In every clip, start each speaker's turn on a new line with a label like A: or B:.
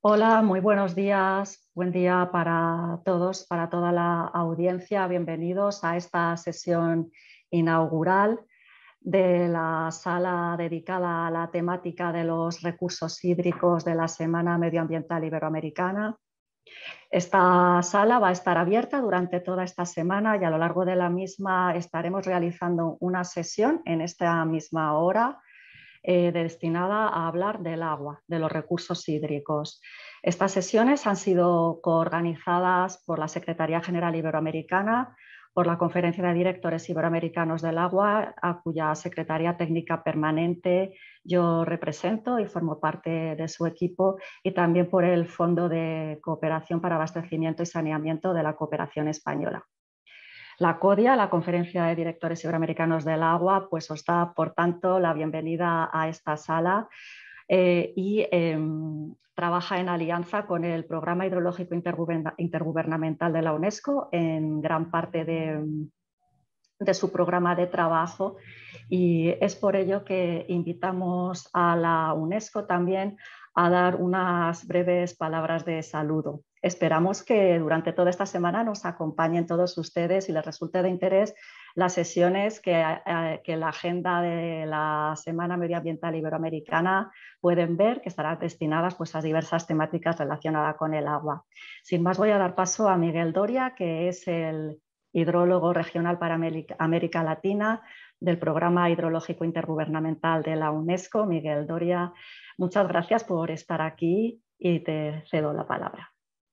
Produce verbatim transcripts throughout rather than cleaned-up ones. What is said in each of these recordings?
A: Hola, muy buenos días. Buen día para todos, para toda la audiencia. Bienvenidos a esta sesión inaugural de la sala dedicada a la temática de los recursos hídricos de la Semana Medioambiental Iberoamericana. Esta sala va a estar abierta durante toda esta semana y a lo largo de la misma estaremos realizando una sesión en esta misma hora Eh, destinada a hablar del agua, de los recursos hídricos. Estas sesiones han sido coorganizadas por la Secretaría General Iberoamericana, por la Conferencia de Directores Iberoamericanos del Agua, a cuya Secretaría Técnica Permanente yo represento y formo parte de su equipo, y también por el Fondo de Cooperación para Abastecimiento y Saneamiento de la Cooperación Española. La CODIA, la Conferencia de Directores Iberoamericanos del Agua, pues os da, por tanto, la bienvenida a esta sala eh, y eh, trabaja en alianza con el Programa Hidrológico Intergubernamental de la UNESCO en gran parte de, de su programa de trabajo, y es por ello que invitamos a la UNESCO también a dar unas breves palabras de saludo. Esperamos que durante toda esta semana nos acompañen todos ustedes y les resulte de interés las sesiones que, eh, que la agenda de la Semana Medioambiental Iberoamericana pueden ver, que estarán destinadas pues, a diversas temáticas relacionadas con el agua. Sin más, voy a dar paso a Miguel Doria, que es el hidrólogo regional para América Latina del Programa Hidrológico Intergubernamental de la UNESCO. Miguel Doria, muchas gracias por estar aquí y te cedo la palabra.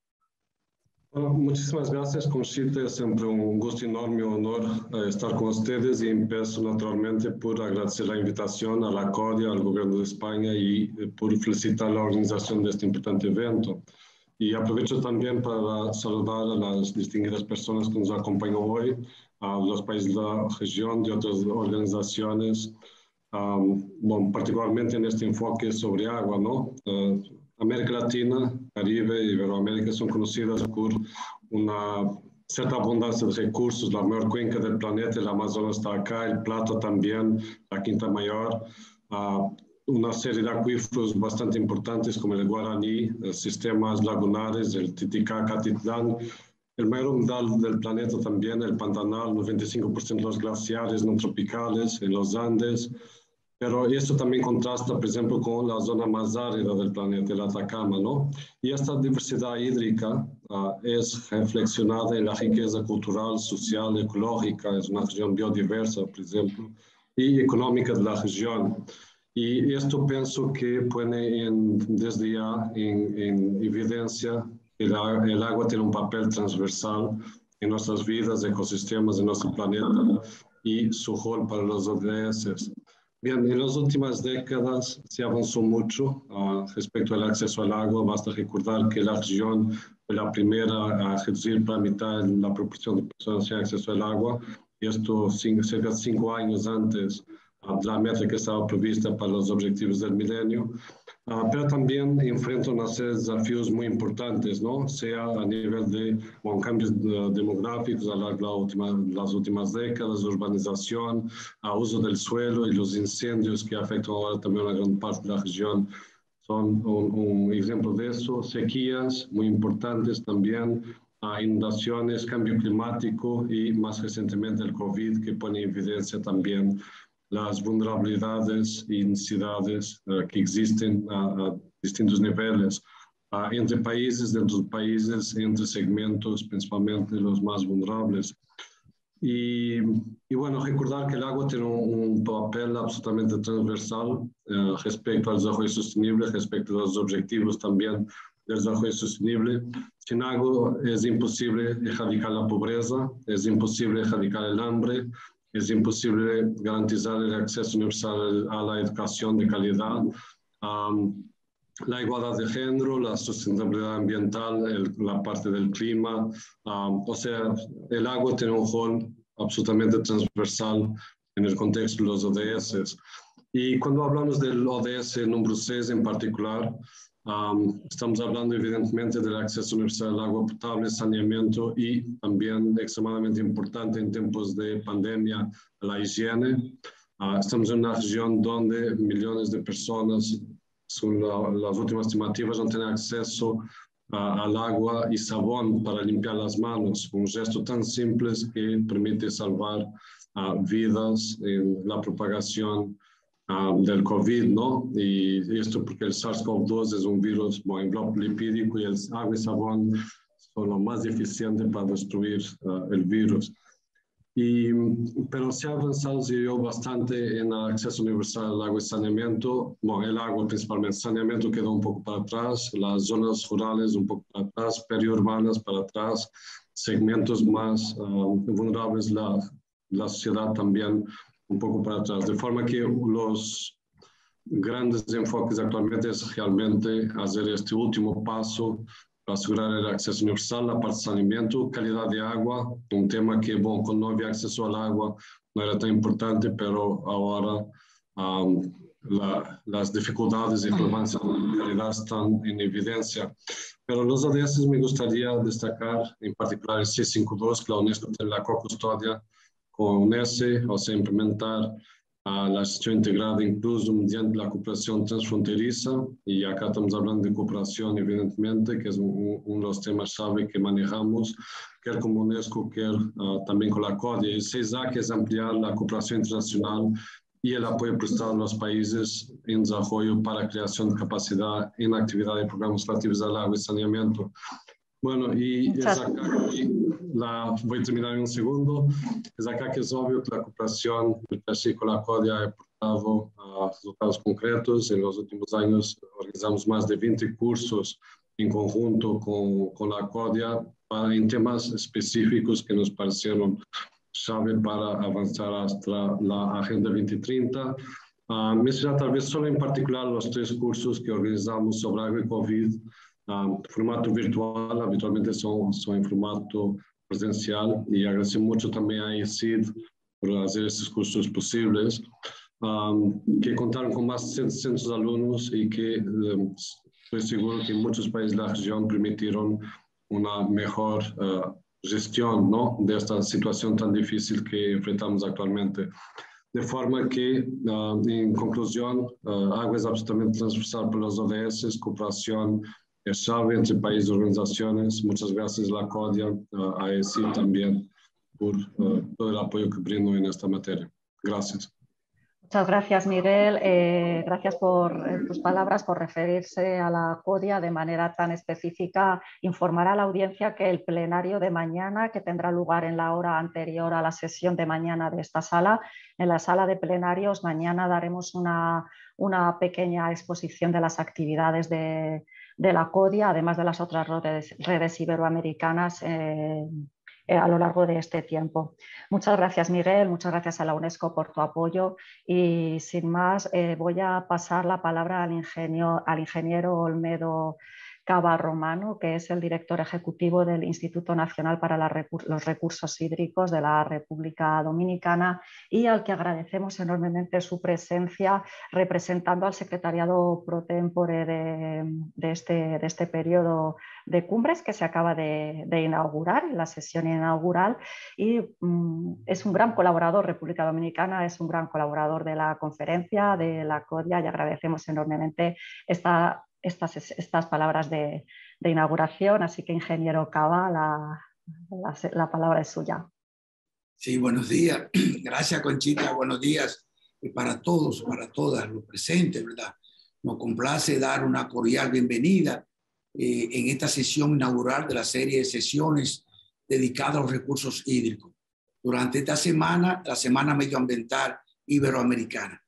B: Bueno, muchísimas gracias, Conchita. Es siempre un gusto enorme, un honor eh, estar con ustedes, y empiezo naturalmente por agradecer la invitación a la CODIA, al Gobierno de España, y eh, por felicitar la organización de este importante evento. Y aprovecho también para saludar a las distinguidas personas que nos acompañan hoy, a los países de la región, de otras organizaciones, um, bueno, particularmente en este enfoque sobre agua, ¿no? Uh, América Latina, Caribe y Iberoamérica son conocidas por una cierta abundancia de recursos. La mayor cuenca del planeta, el Amazonas, está acá, el Plata también, la Quinta Mayor, uh, una serie de acuíferos bastante importantes como el Guaraní, los sistemas lagunares, el Titicaca-Titlán, el mayor humedal del planeta también, el Pantanal, noventa y cinco por ciento de los glaciares no tropicales en los Andes. Pero esto también contrasta, por ejemplo, con la zona más árida del planeta, el Atacama, ¿no? Y esta diversidad hídrica uh, es reflexionada en la riqueza cultural, social, ecológica. Es una región biodiversa, por ejemplo, y económica de la región. Y esto pienso que pone en, desde ya en, en evidencia que la, el agua tiene un papel transversal en nuestras vidas, ecosistemas de nuestro planeta, y su rol para los O D S. Bien, en las últimas décadas se avanzó mucho uh, respecto al acceso al agua. Basta recordar que la región fue la primera a reducir para mitad la proporción de personas sin acceso al agua, y esto cinco, cerca de cinco años antes uh, de la meta que estaba prevista para los objetivos del milenio. Uh, pero también enfrenta una serie de desafíos muy importantes, ¿no? Sea a nivel de bueno, cambios de, demográficos a lo largo de la última, las últimas décadas, urbanización, a uso del suelo y los incendios que afectan ahora también a una gran parte de la región. Son un, un ejemplo de eso. Sequías muy importantes también, a inundaciones, cambio climático y más recientemente el COVID, que pone en evidencia también las vulnerabilidades y necesidades uh, que existen a, a distintos niveles, uh, entre países, dentro de países, entre segmentos, principalmente los más vulnerables. Y, y bueno, recordar que el agua tiene un, un papel absolutamente transversal uh, respecto al desarrollo sostenible, respecto a los objetivos también del desarrollo sostenible. Sin agua es imposible erradicar la pobreza, es imposible erradicar el hambre, es imposible garantizar el acceso universal a la educación de calidad, um, la igualdad de género, la sustentabilidad ambiental, el, la parte del clima. Um, o sea, el agua tiene un rol absolutamente transversal en el contexto de los O D S. Y cuando hablamos del O D S número seis en particular, Um, estamos hablando evidentemente del acceso universal al agua potable, saneamiento, y también extremadamente importante en tiempos de pandemia, la higiene. Uh, estamos en una región donde millones de personas según la, las últimas estimativas, no tienen acceso a, al agua y jabón para limpiar las manos. Un gesto tan simple que permite salvar uh, vidas en la propagación uh, del COVID, ¿no? Y esto porque el SARS CoV dos es un virus con envelope lipídico y el agua y jabón son lo más eficiente para destruir uh, el virus. Y, pero se ha avanzado yo, bastante en el acceso universal al agua y saneamiento. Bueno, el agua principalmente, saneamiento quedó un poco para atrás, las zonas rurales un poco para atrás, periurbanas para atrás, segmentos más uh, vulnerables, la, la sociedad también un poco para atrás. De forma que los grandes enfoques actualmente es realmente hacer este último paso para asegurar el acceso universal, la parte de saneamiento, calidad de agua, un tema que, bueno, cuando no había acceso al agua no era tan importante, pero ahora um, la, las dificultades y relevancia de la calidad están en evidencia. Pero los O D S me gustaría destacar, en particular el C cincuenta y dos, que la UNESCO tiene la co-custodia con UNESE, o sea, implementar a la gestión integrada incluso mediante la cooperación transfronteriza, y acá estamos hablando de cooperación evidentemente, que es un, uno de los temas clave que manejamos, quer con UNESCO, quer uh, también con la CODIA. El seis A, que es ampliar la cooperación internacional y el apoyo prestado a los países en desarrollo para la creación de capacidad en actividad de programas relativos al agua y saneamiento. Bueno, y es acá que la, voy a terminar en un segundo, es acá que es obvio que la cooperación del P S I con la CODIA ha aportado uh, resultados concretos. En los últimos años organizamos más de veinte cursos en conjunto con, con la CODIA para, en temas específicos que nos parecieron clave para avanzar hasta la Agenda veinte treinta. Uh, mencionar tal vez solo en particular los tres cursos que organizamos sobre agua y COVID. Um, formato virtual, habitualmente son, son en formato presencial, y agradecemos mucho también a I C I D por hacer estos cursos posibles, um, que contaron con más de setecientos alumnos y que um, estoy seguro que en muchos países de la región permitieron una mejor uh, gestión, ¿no?, de esta situación tan difícil que enfrentamos actualmente. De forma que, uh, en conclusión, uh, agua es absolutamente transversal para los O D S, cooperación es clave entre países y organizaciones. Muchas gracias a la CODIA, uh, a E S I también, por uh, todo el apoyo que brindo en esta materia. Gracias.
A: Muchas gracias, Miguel. Eh, gracias por eh, tus palabras, por referirse a la CODIA de manera tan específica. Informar a la audiencia que el plenario de mañana, que tendrá lugar en la hora anterior a la sesión de mañana de esta sala, en la sala de plenarios, mañana daremos una, una pequeña exposición de las actividades de, de la CODIA, además de las otras redes, redes iberoamericanas eh, eh, a lo largo de este tiempo. Muchas gracias, Miguel, muchas gracias a la UNESCO por tu apoyo, y sin más eh, voy a pasar la palabra al, ingenio, al ingeniero Olmedo Cava Romano, que es el director ejecutivo del Instituto Nacional para la Recur- los Recursos Hídricos de la República Dominicana, y al que agradecemos enormemente su presencia representando al secretariado pro tempore de, de, este, de este periodo de cumbres que se acaba de, de inaugurar, la sesión inaugural, y um, es un gran colaborador. República Dominicana es un gran colaborador de la conferencia, de la CODIA, y agradecemos enormemente esta Estas, estas palabras de, de inauguración. Así que, ingeniero Cava, la, la, la palabra es suya.
C: Sí, buenos días. Gracias, Conchita. Buenos días para todos, para todas los presentes, ¿verdad? Nos complace dar una cordial bienvenida eh, en esta sesión inaugural de la serie de sesiones dedicadas a los recursos hídricos durante esta semana, la Semana Medioambiental Iberoamericana.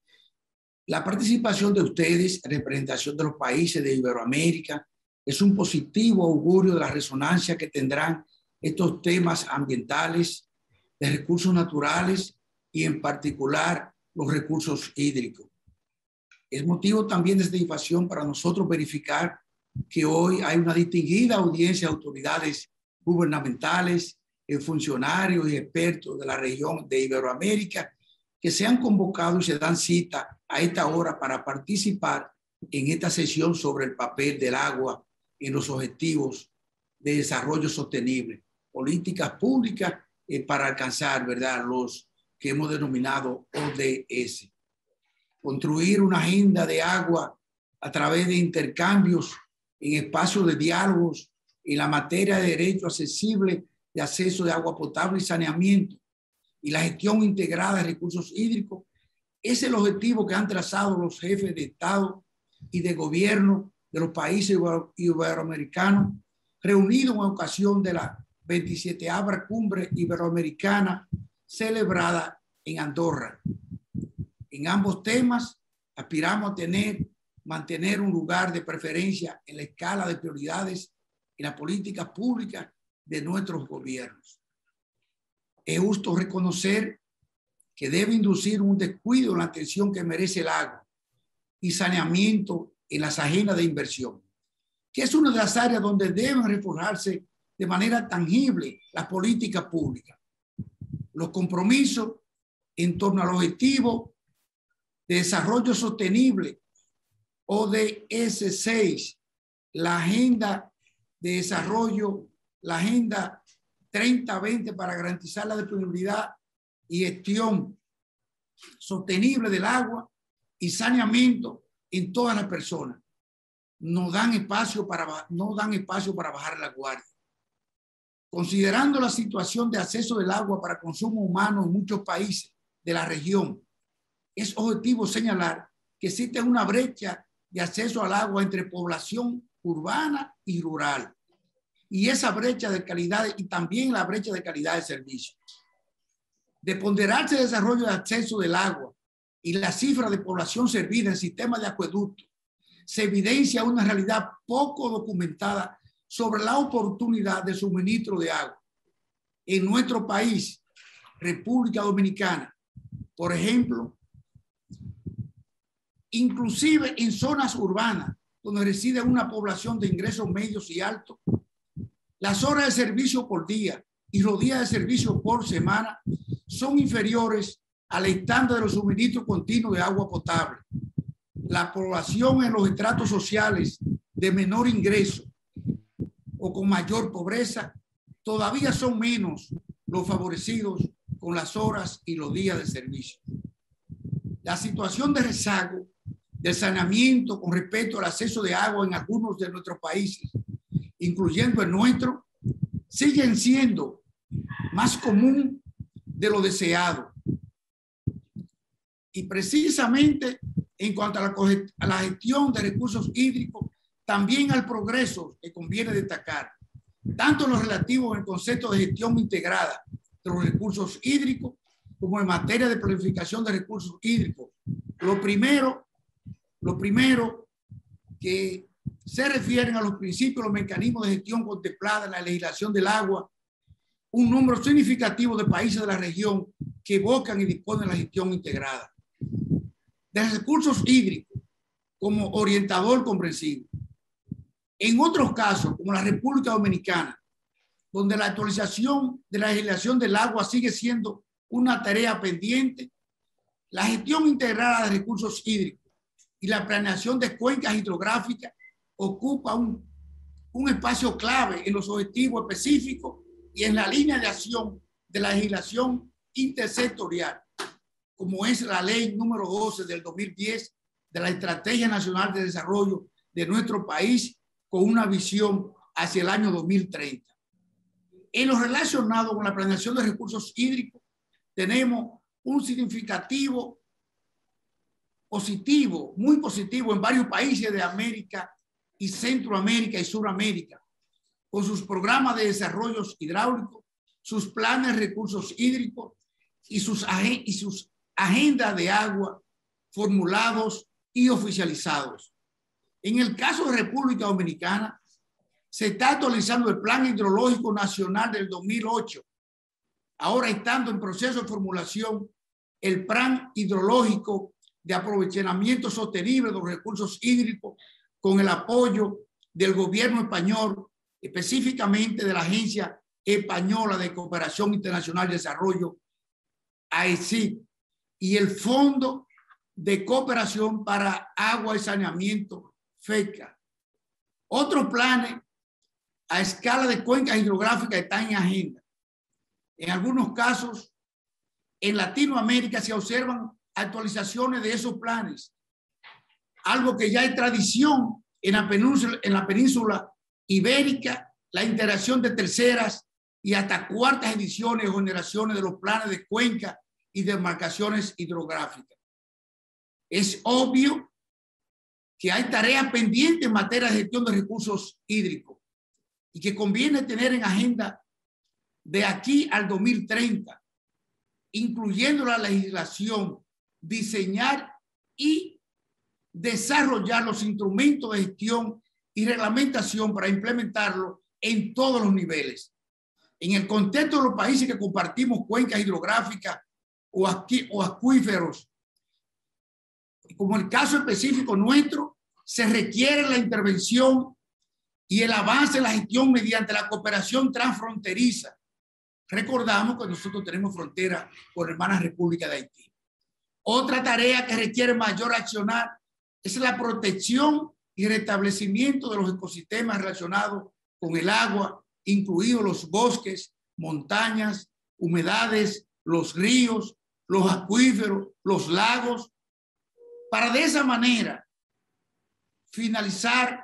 C: La participación de ustedes, representación de los países de Iberoamérica, es un positivo augurio de la resonancia que tendrán estos temas ambientales, de recursos naturales y en particular los recursos hídricos. Es motivo también de satisfacción para nosotros verificar que hoy hay una distinguida audiencia de autoridades gubernamentales, funcionarios y expertos de la región de Iberoamérica que se han convocado y se dan cita a esta hora para participar en esta sesión sobre el papel del agua en los objetivos de desarrollo sostenible, políticas públicas eh, para alcanzar, ¿verdad?, los que hemos denominado O D S. Construir una agenda de agua a través de intercambios en espacios de diálogos en la materia de derecho accesible de acceso de agua potable y saneamiento y la gestión integrada de recursos hídricos, es el objetivo que han trazado los jefes de Estado y de gobierno de los países iberoamericanos reunidos en ocasión de la veintisiete Cumbre Iberoamericana celebrada en Andorra. En ambos temas aspiramos a tener, mantener un lugar de preferencia en la escala de prioridades en las políticas públicas de nuestros gobiernos. Es justo reconocer que debe inducir un descuido en la atención que merece el agua y saneamiento en las agendas de inversión, que es una de las áreas donde deben reforzarse de manera tangible las políticas públicas. Los compromisos en torno al objetivo de desarrollo sostenible o de ese seis, la agenda de desarrollo, la agenda treinta veinte para garantizar la disponibilidad y gestión sostenible del agua y saneamiento en todas las personas. No dan espacio para, no dan espacio para bajar la guardia. Considerando la situación de acceso del agua para consumo humano en muchos países de la región, es objetivo señalar que existe una brecha de acceso al agua entre población urbana y rural. Y esa brecha de calidad y también la brecha de calidad de servicio. De ponderarse el desarrollo de acceso del agua y la cifra de población servida en sistemas de acueducto, se evidencia una realidad poco documentada sobre la oportunidad de suministro de agua. En nuestro país, República Dominicana, por ejemplo, inclusive en zonas urbanas donde reside una población de ingresos medios y altos, las horas de servicio por día y los días de servicio por semana son inferiores al estándar de los suministros continuos de agua potable. La población en los estratos sociales de menor ingreso o con mayor pobreza todavía son menos los favorecidos con las horas y los días de servicio. La situación de rezago del saneamiento con respecto al acceso de agua en algunos de nuestros países, incluyendo el nuestro, siguen siendo más común de lo deseado. Y precisamente en cuanto a la, a la gestión de recursos hídricos, también al progreso que conviene destacar, tanto en lo relativo al concepto de gestión integrada de los recursos hídricos, como en materia de planificación de recursos hídricos. Lo primero, lo primero que se refieren a los principios, los mecanismos de gestión contemplados en la legislación del agua, un número significativo de países de la región que evocan y disponen la gestión integrada de recursos hídricos como orientador comprensivo. En otros casos, como la República Dominicana, donde la actualización de la legislación del agua sigue siendo una tarea pendiente, la gestión integrada de recursos hídricos y la planeación de cuencas hidrográficas ocupa un, un espacio clave en los objetivos específicos y en la línea de acción de la legislación intersectorial, como es la ley número doce del dos mil diez de la Estrategia Nacional de Desarrollo de nuestro país con una visión hacia el año dos mil treinta. En lo relacionado con la planeación de recursos hídricos, tenemos un significativo positivo, muy positivo en varios países de América y Centroamérica y Suramérica, con sus programas de desarrollos hidráulicos, sus planes de recursos hídricos y sus, y sus agendas de agua formulados y oficializados. En el caso de República Dominicana, se está actualizando el Plan Hidrológico Nacional del dos mil ocho, ahora estando en proceso de formulación el Plan Hidrológico de Aprovechamiento Sostenible de los Recursos Hídricos con el apoyo del gobierno español, específicamente de la Agencia Española de Cooperación Internacional de Desarrollo, A E C I, y el Fondo de Cooperación para Agua y Saneamiento, FECA. Otros planes a escala de cuencas hidrográficas están en agenda. En algunos casos, en Latinoamérica se observan actualizaciones de esos planes algo que ya es tradición en la península, en la península ibérica, la integración de terceras y hasta cuartas ediciones o generaciones de los planes de cuenca y demarcaciones hidrográficas. Es obvio que hay tareas pendientes en materia de gestión de recursos hídricos y que conviene tener en agenda de aquí al dos mil treinta, incluyendo la legislación, diseñar y desarrollar los instrumentos de gestión y reglamentación para implementarlo en todos los niveles. En el contexto de los países que compartimos cuencas hidrográficas o, aquí, o acuíferos, como el caso específico nuestro, se requiere la intervención y el avance en la gestión mediante la cooperación transfronteriza. Recordamos que nosotros tenemos frontera con la hermana República de Haití. Otra tarea que requiere mayor accionar es la protección y restablecimiento de los ecosistemas relacionados con el agua, incluidos los bosques, montañas, humedades, los ríos, los acuíferos, los lagos, para de esa manera finalizar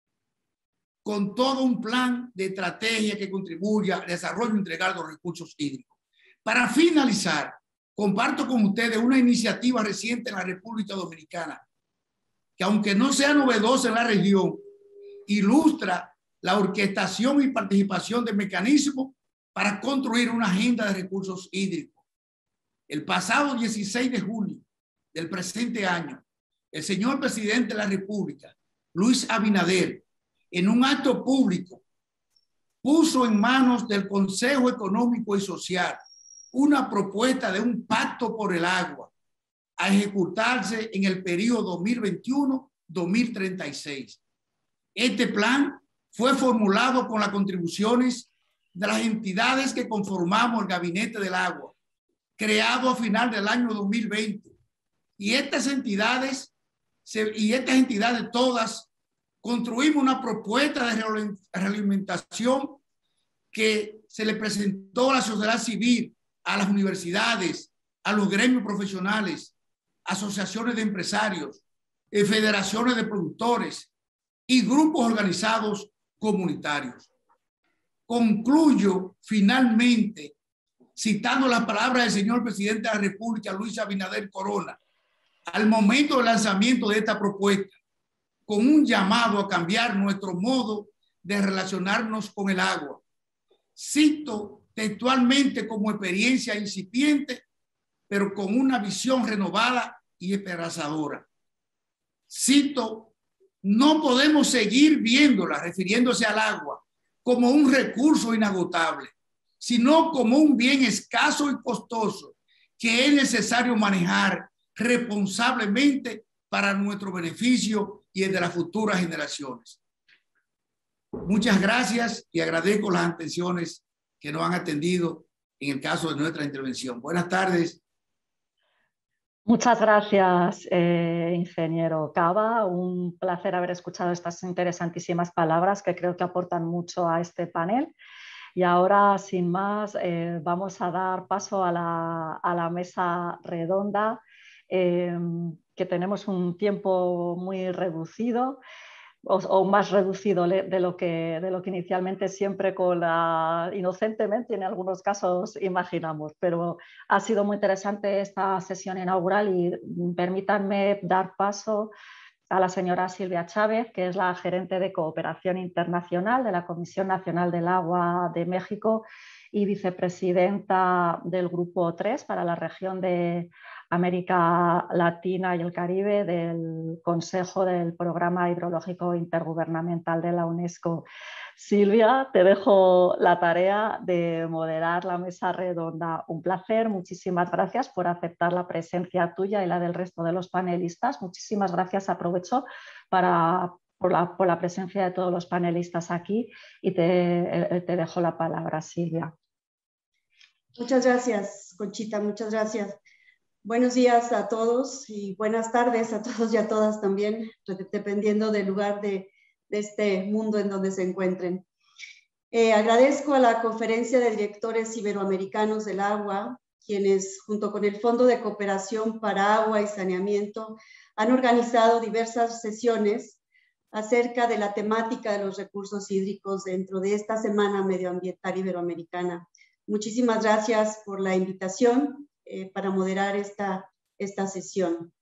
C: con todo un plan de estrategia que contribuya al desarrollo integral de los recursos hídricos. Para finalizar, comparto con ustedes una iniciativa reciente en la República Dominicana que, aunque no sea novedosa en la región, ilustra la orquestación y participación de mecanismos para construir una agenda de recursos hídricos. El pasado dieciséis de junio del presente año, el señor presidente de la República, Luis Abinader, en un acto público, puso en manos del Consejo Económico y Social una propuesta de un pacto por el agua a ejecutarse en el periodo dos mil veintiuno a dos mil treinta y seis. Este plan fue formulado con las contribuciones de las entidades que conformamos el Gabinete del Agua, creado a final del año dos mil veinte. Y estas entidades, y estas entidades todas, construimos una propuesta de realimentación que se le presentó a la sociedad civil, a las universidades, a los gremios profesionales, asociaciones de empresarios, federaciones de productores y grupos organizados comunitarios. Concluyo finalmente citando las palabras del señor presidente de la República, Luis Abinader Corona, al momento del lanzamiento de esta propuesta, con un llamado a cambiar nuestro modo de relacionarnos con el agua. Cito textualmente como experiencia incipiente, pero con una visión renovada y esperanzadora. Cito, no podemos seguir viéndola, refiriéndose al agua, como un recurso inagotable, sino como un bien escaso y costoso que es necesario manejar responsablemente para nuestro beneficio y el de las futuras generaciones. Muchas gracias y agradezco las atenciones que nos han atendido en el caso de nuestra intervención. Buenas tardes.
A: Muchas gracias, eh, ingeniero Cava. Un placer haber escuchado estas interesantísimas palabras que creo que aportan mucho a este panel. Y ahora, sin más, eh, vamos a dar paso a la, a la mesa redonda, eh, que tenemos un tiempo muy reducido, o, o más reducido de lo, que, de lo que inicialmente siempre con la, inocentemente en algunos casos imaginamos. Pero ha sido muy interesante esta sesión inaugural y permítanme dar paso a la señora Silvia Chávez, que es la gerente de Cooperación Internacional de la Comisión Nacional del Agua de México y vicepresidenta del Grupo tres para la región de América Latina y el Caribe del Consejo del Programa Hidrológico Intergubernamental de la UNESCO. Silvia, te dejo la tarea de moderar la mesa redonda. Un placer, muchísimas gracias por aceptar la presencia tuya y la del resto de los panelistas. Muchísimas gracias, aprovecho para, por, la, por la presencia de todos los panelistas aquí y te, te dejo la palabra, Silvia.
D: Muchas gracias, Conchita, muchas gracias. Buenos días a todos y buenas tardes a todos y a todas también, dependiendo del lugar de, de este mundo en donde se encuentren. Eh, agradezco a la Conferencia de Directores Iberoamericanos del Agua, quienes junto con el Fondo de Cooperación para Agua y Saneamiento han organizado diversas sesiones acerca de la temática de los recursos hídricos dentro de esta Semana Medioambiental Iberoamericana. Muchísimas gracias por la invitación eh, para moderar esta, esta sesión.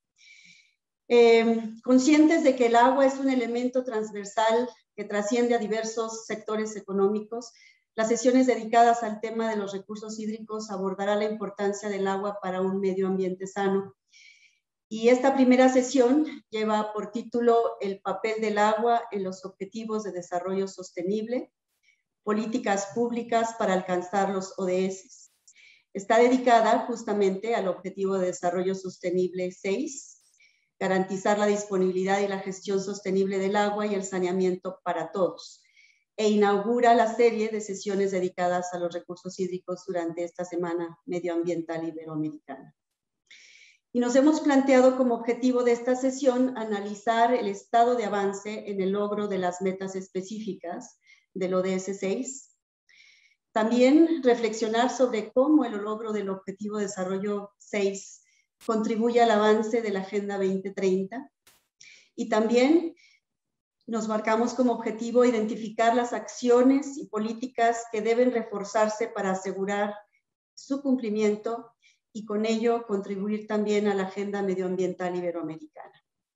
D: Eh, conscientes de que el agua es un elemento transversal que trasciende a diversos sectores económicos, las sesiones dedicadas al tema de los recursos hídricos abordará la importancia del agua para un medio ambiente sano. Y esta primera sesión lleva por título El papel del agua en los objetivos de desarrollo sostenible, políticas públicas para alcanzar los O D S. Está dedicada justamente al objetivo de desarrollo sostenible seis, garantizar la disponibilidad y la gestión sostenible del agua y el saneamiento para todos, e inaugura la serie de sesiones dedicadas a los recursos hídricos durante esta Semana Medioambiental Iberoamericana. Y nos hemos planteado como objetivo de esta sesión analizar el estado de avance en el logro de las metas específicas del O D S seis. También reflexionar sobre cómo el logro del Objetivo de Desarrollo seis contribuye al avance de la Agenda veinte treinta. Y también nos marcamos como objetivo identificar las acciones y políticas que deben reforzarse para asegurar su cumplimiento y con ello contribuir también a la Agenda Medioambiental Iberoamericana.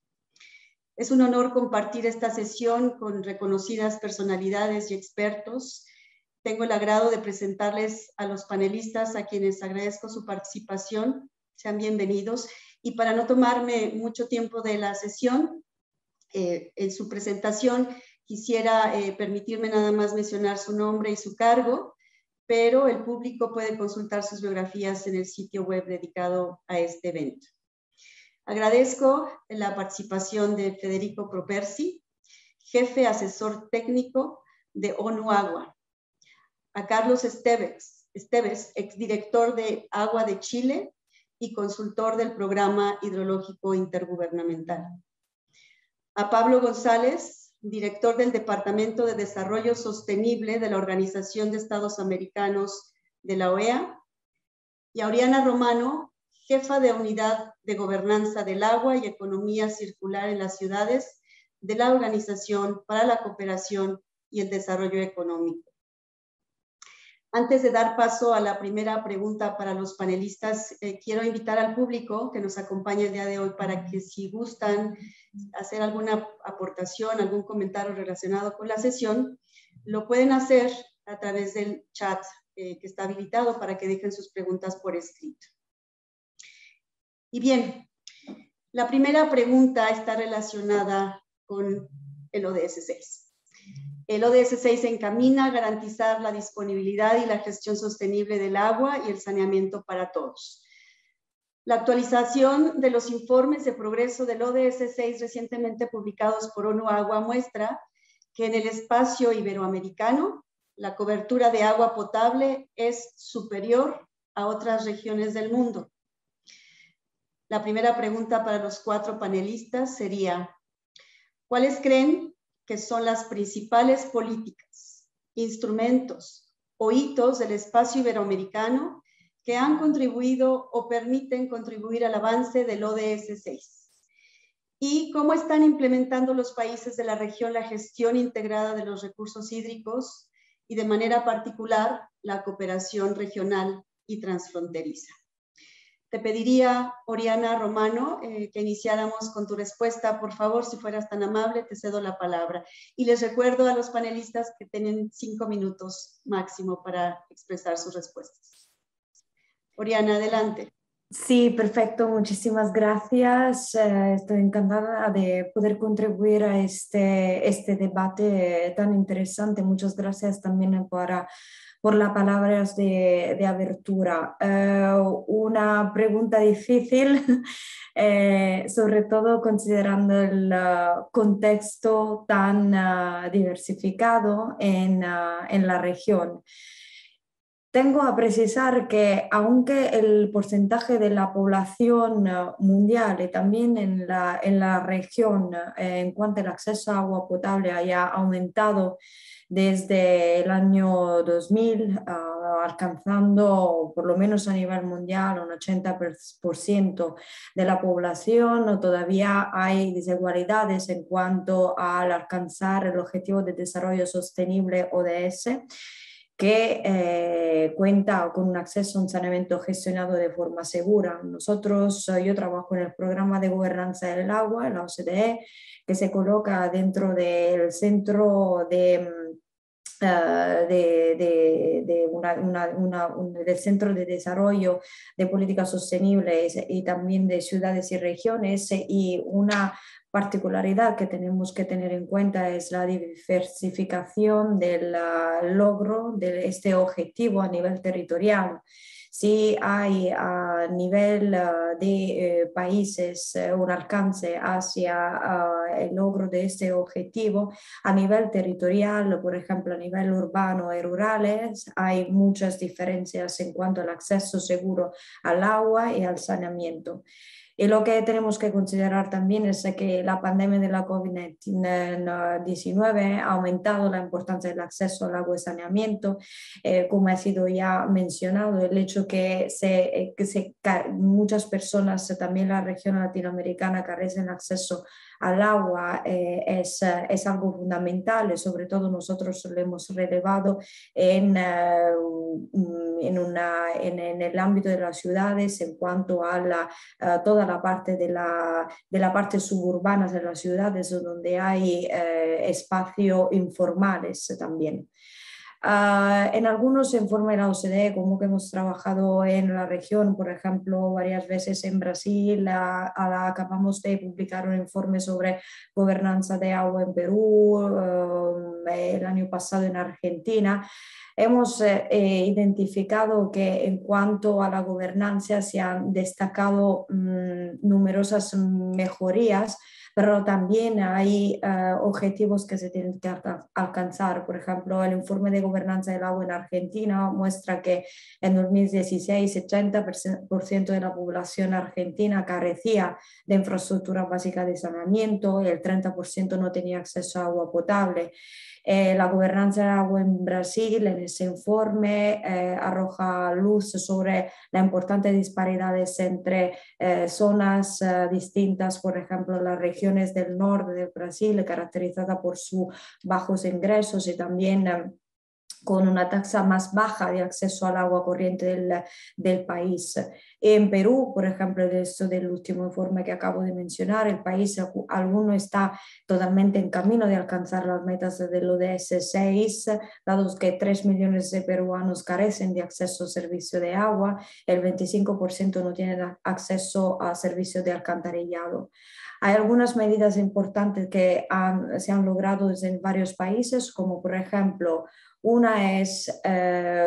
D: Es un honor compartir esta sesión con reconocidas personalidades y expertos. Tengo el agrado de presentarles a los panelistas, a quienes agradezco su participación. Sean bienvenidos. Y para no tomarme mucho tiempo de la sesión, eh, en su presentación quisiera eh, permitirme nada más mencionar su nombre y su cargo, pero el público puede consultar sus biografías en el sitio web dedicado a este evento. Agradezco la participación de Federico Propersi, jefe asesor técnico de ONU Agua, a Carlos Esteves, Esteves, exdirector de Agua de Chile y consultor del Programa Hidrológico Intergubernamental, a Pablo González, director del Departamento de Desarrollo Sostenible de la Organización de Estados Americanos de la O E A, y a Oriana Romano, jefa de Unidad de Gobernanza del Agua y Economía Circular en las Ciudades de la Organización para la Cooperación y el Desarrollo Económico. Antes de dar paso a la primera pregunta para los panelistas, eh, quiero invitar al público que nos acompaña el día de hoy para que, si gustan hacer alguna aportación, algún comentario relacionado con la sesión, lo pueden hacer a través del chat eh, que está habilitado para que dejen sus preguntas por escrito. Y bien, la primera pregunta está relacionada con el O D S seis. El O D S seis se encamina a garantizar la disponibilidad y la gestión sostenible del agua y el saneamiento para todos. La actualización de los informes de progreso del O D S seis recientemente publicados por ONU Agua muestra que en el espacio iberoamericano la cobertura de agua potable es superior a otras regiones del mundo. La primera pregunta para los cuatro panelistas sería: ¿cuáles creen que son las principales políticas, instrumentos o hitos del espacio iberoamericano que han contribuido o permiten contribuir al avance del O D S seis? ¿Y cómo están implementando los países de la región la gestión integrada de los recursos hídricos y, de manera particular, la cooperación regional y transfronteriza? Te pediría, Oriana Romano, eh, que iniciáramos con tu respuesta. Por favor, si fueras tan amable, te cedo la palabra. Y les recuerdo a los panelistas que tienen cinco minutos máximo para expresar sus respuestas. Oriana, adelante.
E: Sí, perfecto. Muchísimas gracias. Eh, estoy encantada de poder contribuir a este, este debate tan interesante. Muchas gracias también para... por las palabras de, de abertura. Eh, una pregunta difícil, eh, sobre todo considerando el uh, contexto tan uh, diversificado en, uh, en la región. Tengo a precisar que aunque el porcentaje de la población mundial y también en la, en la región eh, en cuanto al acceso a agua potable haya aumentado desde el año dos mil uh, alcanzando por lo menos a nivel mundial un ochenta por ciento de la población. Todavía hay desigualdades en cuanto al alcanzar el Objetivo de Desarrollo Sostenible O D S, que eh, cuenta con un acceso a un saneamiento gestionado de forma segura. Nosotros, yo trabajo en el Programa de Gobernanza del Agua, en la O C D E, que se coloca dentro del Centro de... Uh, de, de, de una, una, una, un, del Centro de Desarrollo de Políticas Sostenibles y también de ciudades y regiones, y una particularidad que tenemos que tener en cuenta es la diversificación del uh, logro de este objetivo a nivel territorial. Si hay a nivel uh, de eh, países uh, un alcance hacia uh, el logro de este objetivo, a nivel territorial, por ejemplo, a nivel urbano y rurales, hay muchas diferencias en cuanto al acceso seguro al agua y al saneamiento. Y lo que tenemos que considerar también es que la pandemia de la COVID diecinueve ha aumentado la importancia del acceso al agua y saneamiento, eh, como ha sido ya mencionado, el hecho que, se, que se, muchas personas, también en la región latinoamericana, carecen de acceso al agua eh, es, es algo fundamental, y sobre todo nosotros lo hemos relevado en, uh, en, una, en, en el ámbito de las ciudades en cuanto a la, uh, toda la parte de la, de la parte suburbana de las ciudades, donde hay uh, espacios informales también. Uh, en algunos informes de la O C D E, como que hemos trabajado en la región, por ejemplo, varias veces en Brasil, a, a la, acabamos de publicar un informe sobre gobernanza de agua en Perú, uh, el año pasado en Argentina. Hemos eh, identificado que en cuanto a la gobernanza se han destacado mmm, numerosas mejorías, pero también hay uh, objetivos que se tienen que alcanzar. Por ejemplo, el informe de gobernanza del agua en Argentina muestra que en dos mil dieciséis el ochenta por ciento de la población argentina carecía de infraestructura básica de saneamiento y el treinta por ciento no tenía acceso a agua potable. Eh, la gobernanza del agua en Brasil, en ese informe, eh, arroja luz sobre las importantes disparidades entre eh, zonas eh, distintas, por ejemplo, las regiones del norte del Brasil, caracterizada por sus bajos ingresos y también eh, con una tasa más baja de acceso al agua corriente del, del país. En Perú, por ejemplo, de esto del último informe que acabo de mencionar, el país alguno está totalmente en camino de alcanzar las metas del O D S seis, dado que tres millones de peruanos carecen de acceso a servicio de agua, el veinticinco por ciento no tienen acceso a servicios de alcantarillado. Hay algunas medidas importantes que han, se han logrado en varios países, como por ejemplo, una es eh,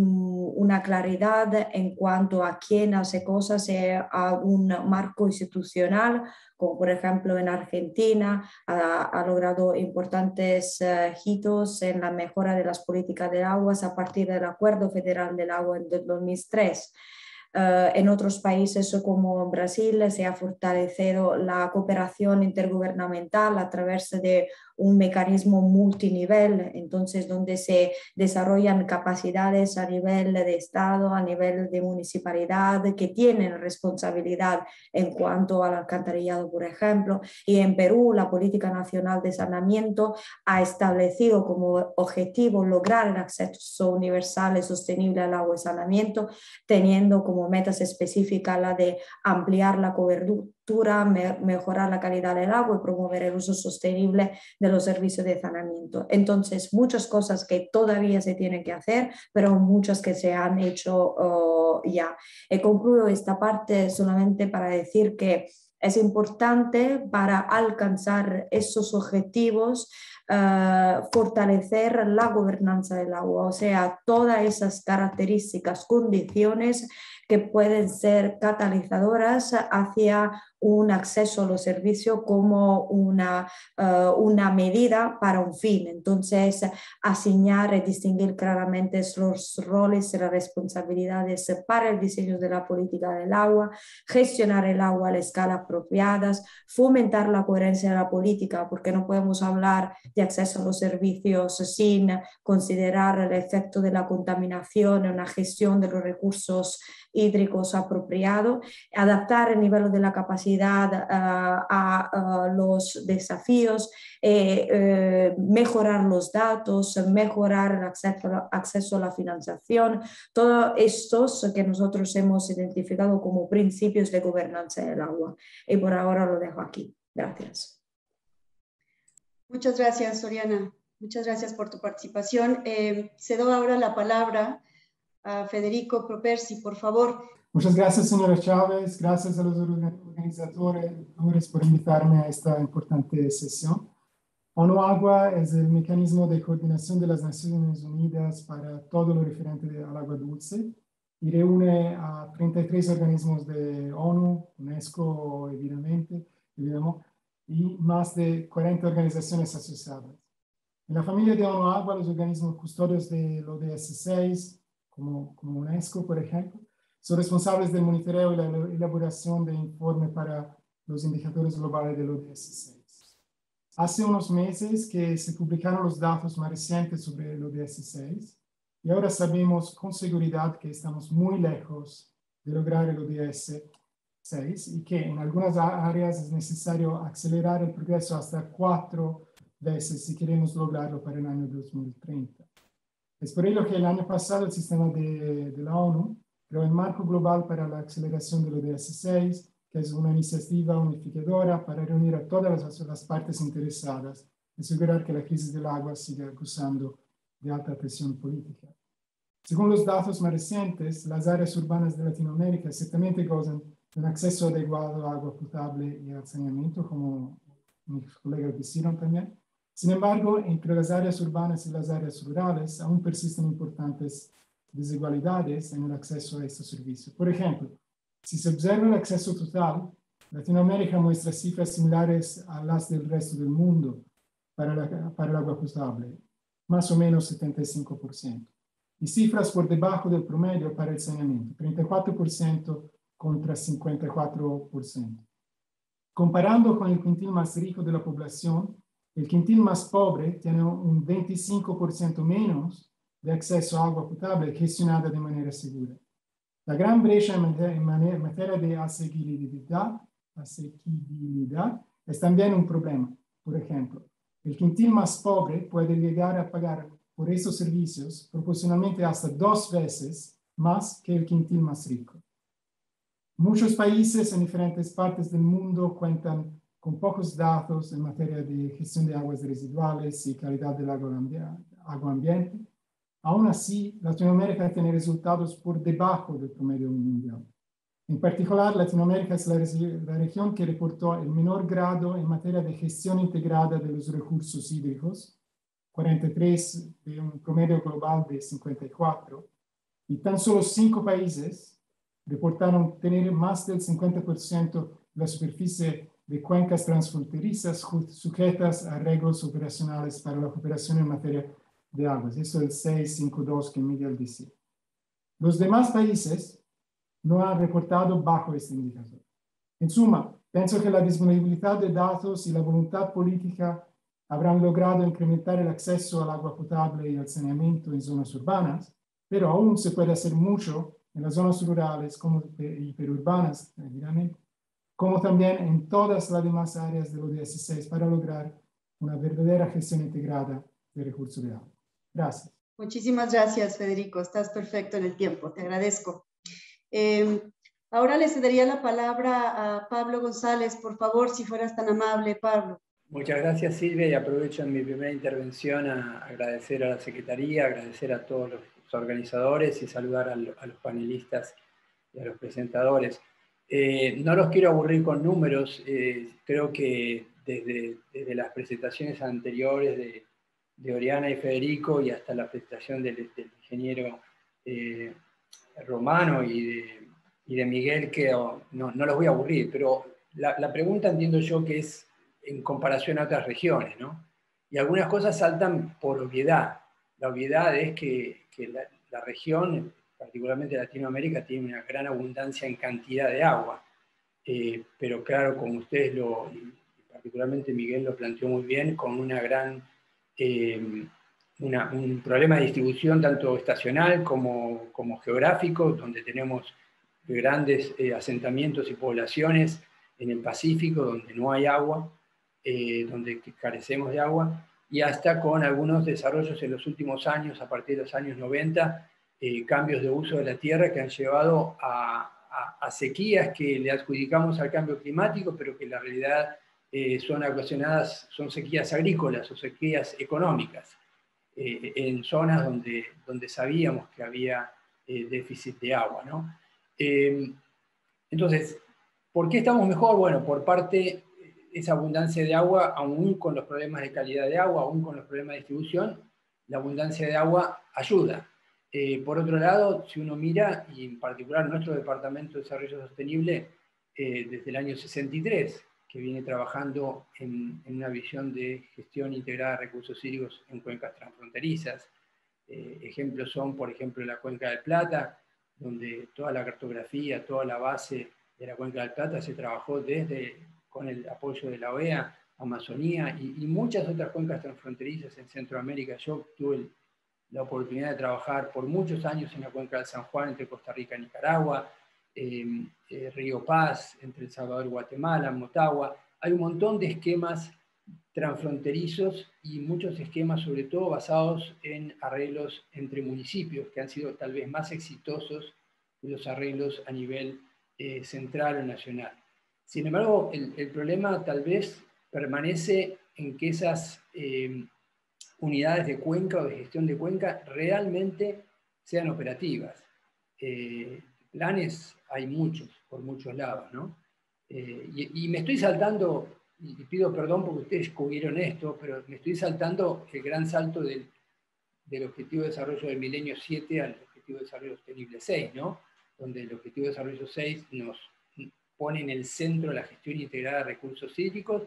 E: una claridad en cuanto a quién hace cosas, eh, a un marco institucional, como por ejemplo en Argentina, ha, ha logrado importantes eh, hitos en la mejora de las políticas de aguas a partir del Acuerdo Federal del Agua en dos mil tres. Uh, en otros países como Brasil se ha fortalecido la cooperación intergubernamental a través de un mecanismo multinivel, entonces donde se desarrollan capacidades a nivel de Estado, a nivel de municipalidad, que tienen responsabilidad en cuanto al alcantarillado, por ejemplo. Y en Perú, la Política Nacional de Saneamiento ha establecido como objetivo lograr el acceso universal y sostenible al agua y saneamiento, teniendo como metas específicas la de ampliar la cobertura, me, mejorar la calidad del agua y promover el uso sostenible de los servicios de saneamiento. Entonces, muchas cosas que todavía se tienen que hacer, pero muchas que se han hecho uh, ya. He concluido esta parte solamente para decir que es importante para alcanzar esos objetivos uh, fortalecer la gobernanza del agua, o sea, todas esas características, condiciones que pueden ser catalizadoras hacia un acceso a los servicios como una, uh, una medida para un fin. Entonces, asignar y distinguir claramente los roles y las responsabilidades para el diseño de la política del agua, gestionar el agua a la escala apropiada, fomentar la coherencia de la política, porque no podemos hablar de acceso a los servicios sin considerar el efecto de la contaminación en una gestión de los recursos hídricos apropiado, adaptar el nivel de la capacidad uh, a uh, los desafíos, eh, eh, mejorar los datos, mejorar el acceso, acceso a la financiación, todos estos que nosotros hemos identificado como principios de gobernanza del agua. Y por ahora lo dejo aquí. Gracias.
D: Muchas gracias, Oriana. Muchas gracias por tu participación. Eh, cedo ahora la palabra a Federico Propersi, por favor.
F: Muchas gracias, señora Chávez. Gracias a los organizadores por invitarme a esta importante sesión. ONU Agua es el mecanismo de coordinación de las Naciones Unidas para todo lo referente al agua dulce y reúne a treinta y tres organismos de ONU, UNESCO, evidentemente, evidentemente, y más de cuarenta organizaciones asociadas. En la familia de ONU Agua, los organismos custodios del O D S seis, como, como UNESCO, por ejemplo, son responsables del monitoreo y la elaboración de informes para los indicadores globales del O D S seis. Hace unos meses que se publicaron los datos más recientes sobre el O D S seis y ahora sabemos con seguridad que estamos muy lejos de lograr el O D S seis y que en algunas áreas es necesario acelerar el progreso hasta cuatro veces si queremos lograrlo para el año dos mil treinta. Es por ello que el año pasado el sistema de, de la ONU creó el Marco Global para la Aceleración del O D S seis, que es una iniciativa unificadora para reunir a todas las, las partes interesadas y asegurar que la crisis del agua siga gozando de alta atención política. Según los datos más recientes, las áreas urbanas de Latinoamérica ciertamente gozan de un acceso adecuado a agua potable y al saneamiento, como mis colegas dijeron también. Sin embargo, entre las áreas urbanas y las áreas rurales aún persisten importantes desigualdades en el acceso a estos servicios. Por ejemplo, si se observa el acceso total, Latinoamérica muestra cifras similares a las del resto del mundo para, la, para el agua potable, más o menos setenta y cinco por ciento, y cifras por debajo del promedio para el saneamiento, treinta y cuatro por ciento contra cincuenta y cuatro por ciento. Comparando con el quintil más rico de la población, el quintil más pobre tiene un veinticinco por ciento menos de acceso a agua potable gestionada de manera segura. La gran brecha en materia de asequibilidad, asequibilidad es también un problema. Por ejemplo, el quintil más pobre puede llegar a pagar por estos servicios proporcionalmente hasta dos veces más que el quintil más rico. Muchos países en diferentes partes del mundo cuentan con pocos datos en materia de gestión de aguas residuales y calidad del agua ambiente. Aún así, Latinoamérica tiene resultados por debajo del promedio mundial. En particular, Latinoamérica es la, la región que reportó el menor grado en materia de gestión integrada de los recursos hídricos, cuarenta y tres de un promedio global de cincuenta y cuatro, y tan solo cinco países reportaron tener más del cincuenta por ciento de la superficie de cuencas transfronterizas sujetas a arreglos operacionales para la cooperación en materia de aguas. Eso es el seiscientos cincuenta y dos que Miguel decía. Los demás países no han reportado bajo este indicador. En suma, pienso que la disponibilidad de datos y la voluntad política habrán logrado incrementar el acceso al agua potable y al saneamiento en zonas urbanas, pero aún se puede hacer mucho en las zonas rurales como, y perurbanas, evidentemente, como también en todas las demás áreas del O D S seis para lograr una verdadera gestión integrada de recursos de agua. Gracias.
D: Muchísimas gracias, Federico. Estás perfecto en el tiempo. Te agradezco. Eh, ahora le cedería la palabra a Pablo González. Por favor, si fueras tan amable, Pablo.
G: Muchas gracias, Silvia, y aprovecho en mi primera intervención a agradecer a la Secretaría, agradecer a todos los organizadores y saludar a, lo, a los panelistas y a los presentadores. Eh, no los quiero aburrir con números, eh, creo que desde, desde las presentaciones anteriores de, de Oriana y Federico y hasta la presentación del, del ingeniero eh, Romano y de, y de Miguel, que oh, no, no los voy a aburrir, pero la, la pregunta entiendo yo que es en comparación a otras regiones, ¿no? Y algunas cosas saltan por obviedad. La obviedad es que, que la, la región, particularmente Latinoamérica, tiene una gran abundancia en cantidad de agua. Eh, pero claro, como ustedes lo, y particularmente Miguel lo planteó muy bien, con una gran, eh, una, un problema de distribución tanto estacional como, como geográfico, donde tenemos grandes eh, asentamientos y poblaciones en el Pacífico, donde no hay agua, eh, donde carecemos de agua, y hasta con algunos desarrollos en los últimos años, a partir de los años noventa, eh, cambios de uso de la tierra que han llevado a, a, a sequías que le adjudicamos al cambio climático, pero que en la realidad eh, son ocasionadas, son sequías agrícolas o sequías económicas, eh, en zonas donde, donde sabíamos que había eh, déficit de agua, ¿no? Eh, entonces, ¿por qué estamos mejor? Bueno, por parte esa abundancia de agua, aún con los problemas de calidad de agua, aún con los problemas de distribución, la abundancia de agua ayuda. Eh, por otro lado, si uno mira, y en particular nuestro Departamento de Desarrollo Sostenible, eh, desde el año sesenta y tres, que viene trabajando en, en una visión de gestión integrada de recursos hídricos en cuencas transfronterizas. Eh, ejemplos son, por ejemplo, la Cuenca del Plata, donde toda la cartografía, toda la base de la Cuenca del Plata se trabajó desde, con el apoyo de la O E A, Amazonía y, y muchas otras cuencas transfronterizas en Centroamérica. Yo tuve el, la oportunidad de trabajar por muchos años en la Cuenca del San Juan entre Costa Rica y Nicaragua, eh, eh, Río Paz, entre El Salvador y Guatemala, Motagua. Hay un montón de esquemas transfronterizos y muchos esquemas sobre todo basados en arreglos entre municipios que han sido tal vez más exitosos que los arreglos a nivel eh, central o nacional. Sin embargo, el, el problema tal vez permanece en que esas eh, unidades de cuenca o de gestión de cuenca realmente sean operativas. Eh, planes hay muchos, por muchos lados, ¿no? Eh, y, y me estoy saltando, y pido perdón porque ustedes cubrieron esto, pero me estoy saltando el gran salto del, del Objetivo de Desarrollo del Milenio siete al Objetivo de Desarrollo Sostenible seis, ¿no? Donde el Objetivo de Desarrollo seis nos pone en el centro la gestión integrada de recursos hídricos,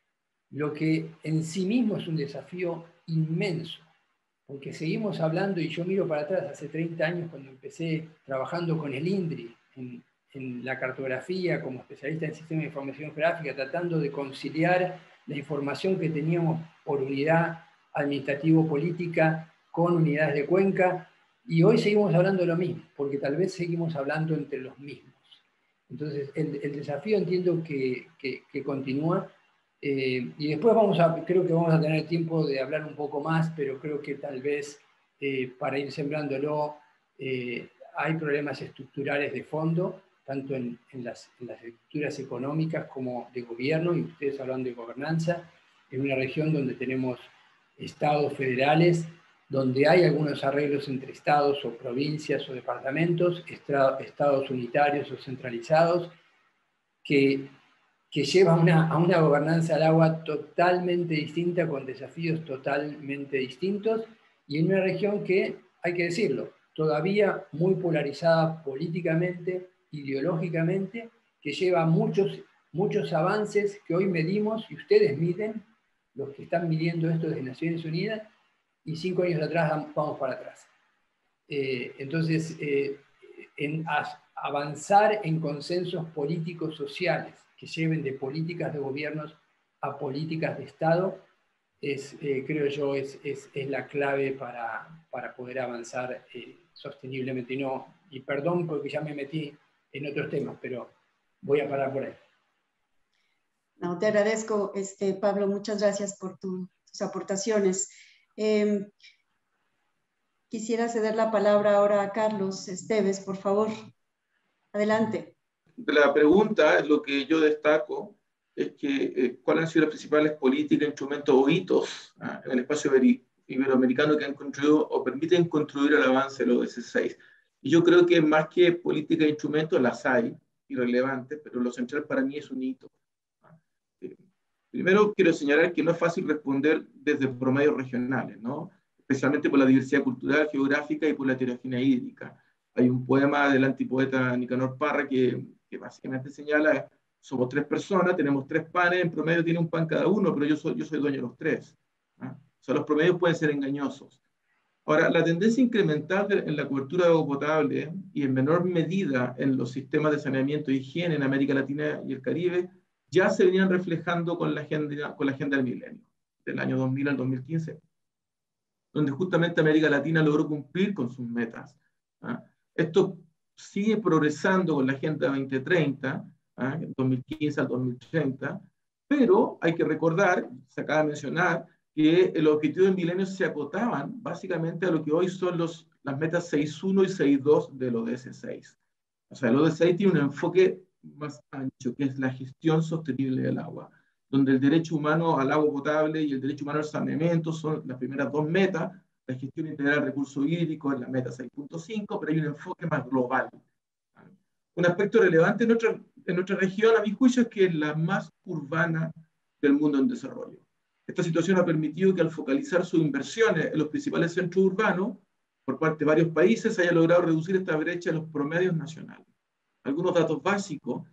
G: lo que en sí mismo es un desafío inmenso, porque seguimos hablando, y yo miro para atrás hace treinta años cuando empecé trabajando con el INDRI, en, en la cartografía, como especialista en sistemas de información geográfica, tratando de conciliar la información que teníamos por unidad administrativo-política con unidades de cuenca, y hoy seguimos hablando de lo mismo, porque tal vez seguimos hablando entre los mismos. Entonces, el, el desafío entiendo que, que, que continúa, eh, y después vamos a, creo que vamos a tener tiempo de hablar un poco más, pero creo que tal vez eh, para ir sembrándolo, eh, hay problemas estructurales de fondo, tanto en, en, las, en las estructuras económicas como de gobierno, y ustedes hablan de gobernanza, en una región donde tenemos estados federales, donde hay algunos arreglos entre estados o provincias o departamentos, estados unitarios o centralizados, que, que llevan una, a una gobernanza del agua totalmente distinta, con desafíos totalmente distintos, y en una región que, hay que decirlo, todavía muy polarizada políticamente, ideológicamente, que lleva muchos, muchos avances que hoy medimos, y ustedes miden, los que están midiendo esto desde Naciones Unidas, y cinco años atrás vamos para atrás. Eh, entonces, eh, en avanzar en consensos políticos sociales que lleven de políticas de gobiernos a políticas de Estado, es, eh, creo yo, es, es, es la clave para, para poder avanzar eh, sosteniblemente. Y, no, y perdón porque ya me metí en otros temas, pero voy a parar por ahí.
D: No, te agradezco, este, Pablo, muchas gracias por tu, tus aportaciones. Eh, quisiera ceder la palabra ahora a Carlos Esteves, por favor. Adelante.
H: De la pregunta, lo que yo destaco es que eh, cuáles han sido las principales políticas, instrumentos o hitos ¿ah? en el espacio iberoamericano que han construido o permiten construir el avance de los O S seis. Y yo creo que más que políticas e instrumentos, las hay, irrelevantes, pero lo central para mí es un hito. ¿ah? Eh, primero, quiero señalar que no es fácil responder desde promedios regionales, ¿no? Especialmente por la diversidad cultural, geográfica y por la heterogeneidad hídrica. Hay un poema del antipoeta Nicanor Parra que, que básicamente señala somos tres personas, tenemos tres panes, en promedio tiene un pan cada uno, pero yo soy, yo soy dueño de los tres. ¿Ah? O sea, los promedios pueden ser engañosos. Ahora, la tendencia incremental de, en la cobertura de agua potable y en menor medida en los sistemas de saneamiento e higiene en América Latina y el Caribe ya se venían reflejando con la agenda, con la agenda del milenio, del año dos mil al dos mil quince, donde justamente América Latina logró cumplir con sus metas. ¿Ah? Esto sigue progresando con la Agenda veinte treinta, ¿ah? dos mil quince al dos mil treinta, pero hay que recordar, se acaba de mencionar, que los objetivos del milenio se acotaban básicamente a lo que hoy son los, las metas seis punto uno y seis punto dos del O D S seis. O sea, el O D S seis tiene un enfoque más ancho, que es la gestión sostenible del agua, donde el derecho humano al agua potable y el derecho humano al saneamiento son las primeras dos metas. La gestión integral del recurso hídrico es la meta seis punto cinco, pero hay un enfoque más global. Un aspecto relevante en nuestra, en nuestra región, a mi juicio, es que es la más urbana del mundo en desarrollo. Esta situación ha permitido que al focalizar sus inversiones en los principales centros urbanos, por parte de varios países, se haya logrado reducir esta brecha en los promedios nacionales. Algunos datos básicos: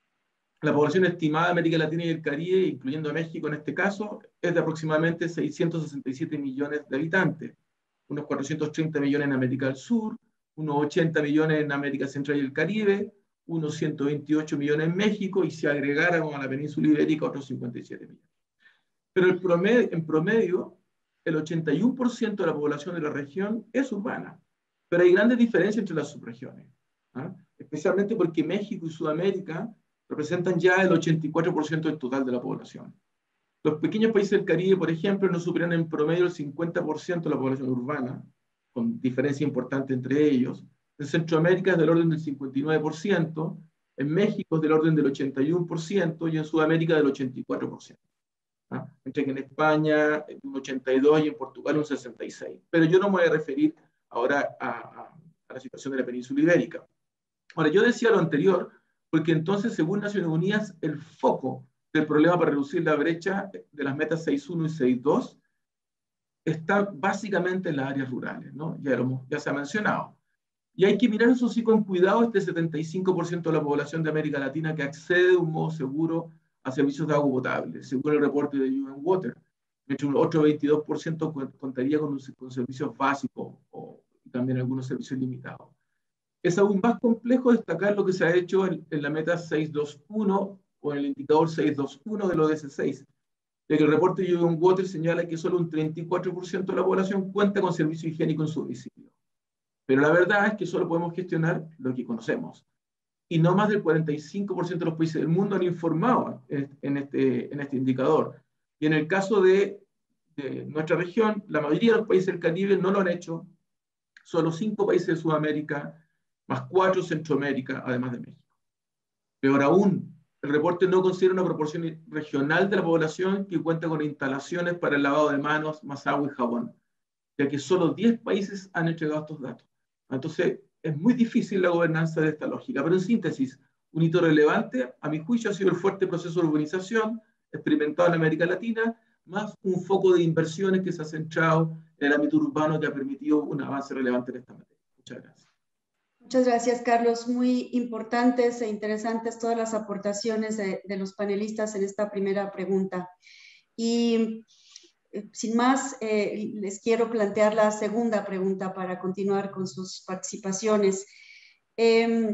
H: la población estimada de América Latina y el Caribe, incluyendo a México en este caso, es de aproximadamente seiscientos sesenta y siete millones de habitantes, unos cuatrocientos treinta millones en América del Sur, unos ochenta millones en América Central y el Caribe, unos ciento veintiocho millones en México, y si agregáramos a la península ibérica, otros cincuenta y siete millones. Pero el promedio, en promedio, el ochenta y uno por ciento de la población de la región es urbana, pero hay grandes diferencias entre las subregiones, ¿ah? Especialmente porque México y Sudamérica representan ya el ochenta y cuatro por ciento del total de la población. Los pequeños países del Caribe, por ejemplo, no superan en promedio el cincuenta por ciento de la población urbana, con diferencia importante entre ellos. En Centroamérica es del orden del cincuenta y nueve por ciento, en México es del orden del ochenta y uno por ciento y en Sudamérica del ochenta y cuatro por ciento. ¿Ah? Mientras que en España un ochenta y dos por ciento y en Portugal un sesenta y seis por ciento. Pero yo no me voy a referir ahora a, a, a la situación de la península ibérica. Ahora, yo decía lo anterior porque entonces, según Naciones Unidas, el foco del problema para reducir la brecha de las metas seis punto uno y seis punto dos está básicamente en las áreas rurales, ¿no? Ya, lo, ya se ha mencionado. Y hay que mirar eso sí con cuidado, este setenta y cinco por ciento de la población de América Latina que accede de un modo seguro a servicios de agua potable, según el reporte de U N Water. Mientras un otro veintidós por ciento contaría con, con servicios básicos o también algunos servicios limitados. Es aún más complejo destacar lo que se ha hecho en, en la meta seis punto dos punto uno o en el indicador seis punto dos punto uno del O D S seis, ya que el reporte de U N Water señala que solo un treinta y cuatro por ciento de la población cuenta con servicio higiénico en su domicilio. Pero la verdad es que solo podemos gestionar lo que conocemos. Y no más del cuarenta y cinco por ciento de los países del mundo han informado en este, en este indicador. Y en el caso de, de nuestra región, la mayoría de los países del Caribe no lo han hecho. Solo cinco países de Sudamérica, más cuatro Centroamérica, además de México. Peor aún, el reporte no considera una proporción regional de la población que cuenta con instalaciones para el lavado de manos, más agua y jabón, ya que solo diez países han entregado estos datos. Entonces, es muy difícil la gobernanza de esta lógica, pero en síntesis, un hito relevante, a mi juicio, ha sido el fuerte proceso de urbanización experimentado en América Latina, más un foco de inversiones que se ha centrado en el ámbito urbano que ha permitido un avance relevante en esta materia. Muchas gracias.
D: Muchas gracias, Carlos. Muy importantes e interesantes todas las aportaciones de, de los panelistas en esta primera pregunta. Y sin más, eh, les quiero plantear la segunda pregunta para continuar con sus participaciones. Eh,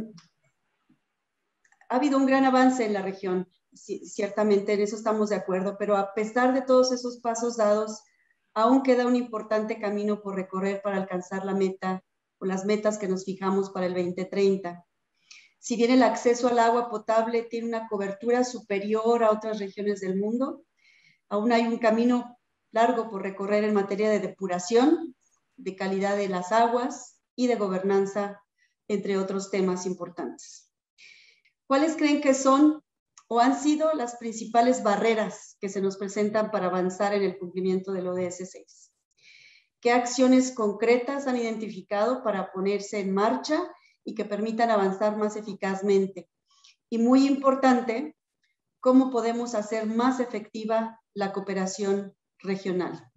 D: ha habido un gran avance en la región, sí, ciertamente en eso estamos de acuerdo, pero a pesar de todos esos pasos dados, aún queda un importante camino por recorrer para alcanzar la meta o las metas que nos fijamos para el veinte treinta. Si bien el acceso al agua potable tiene una cobertura superior a otras regiones del mundo, aún hay un camino largo por recorrer en materia de depuración, de calidad de las aguas y de gobernanza, entre otros temas importantes. ¿Cuáles creen que son o han sido las principales barreras que se nos presentan para avanzar en el cumplimiento del O D S seis? ¿Qué acciones concretas han identificado para ponerse en marcha y que permitan avanzar más eficazmente? Y muy importante, ¿cómo podemos hacer más efectiva la cooperación regional?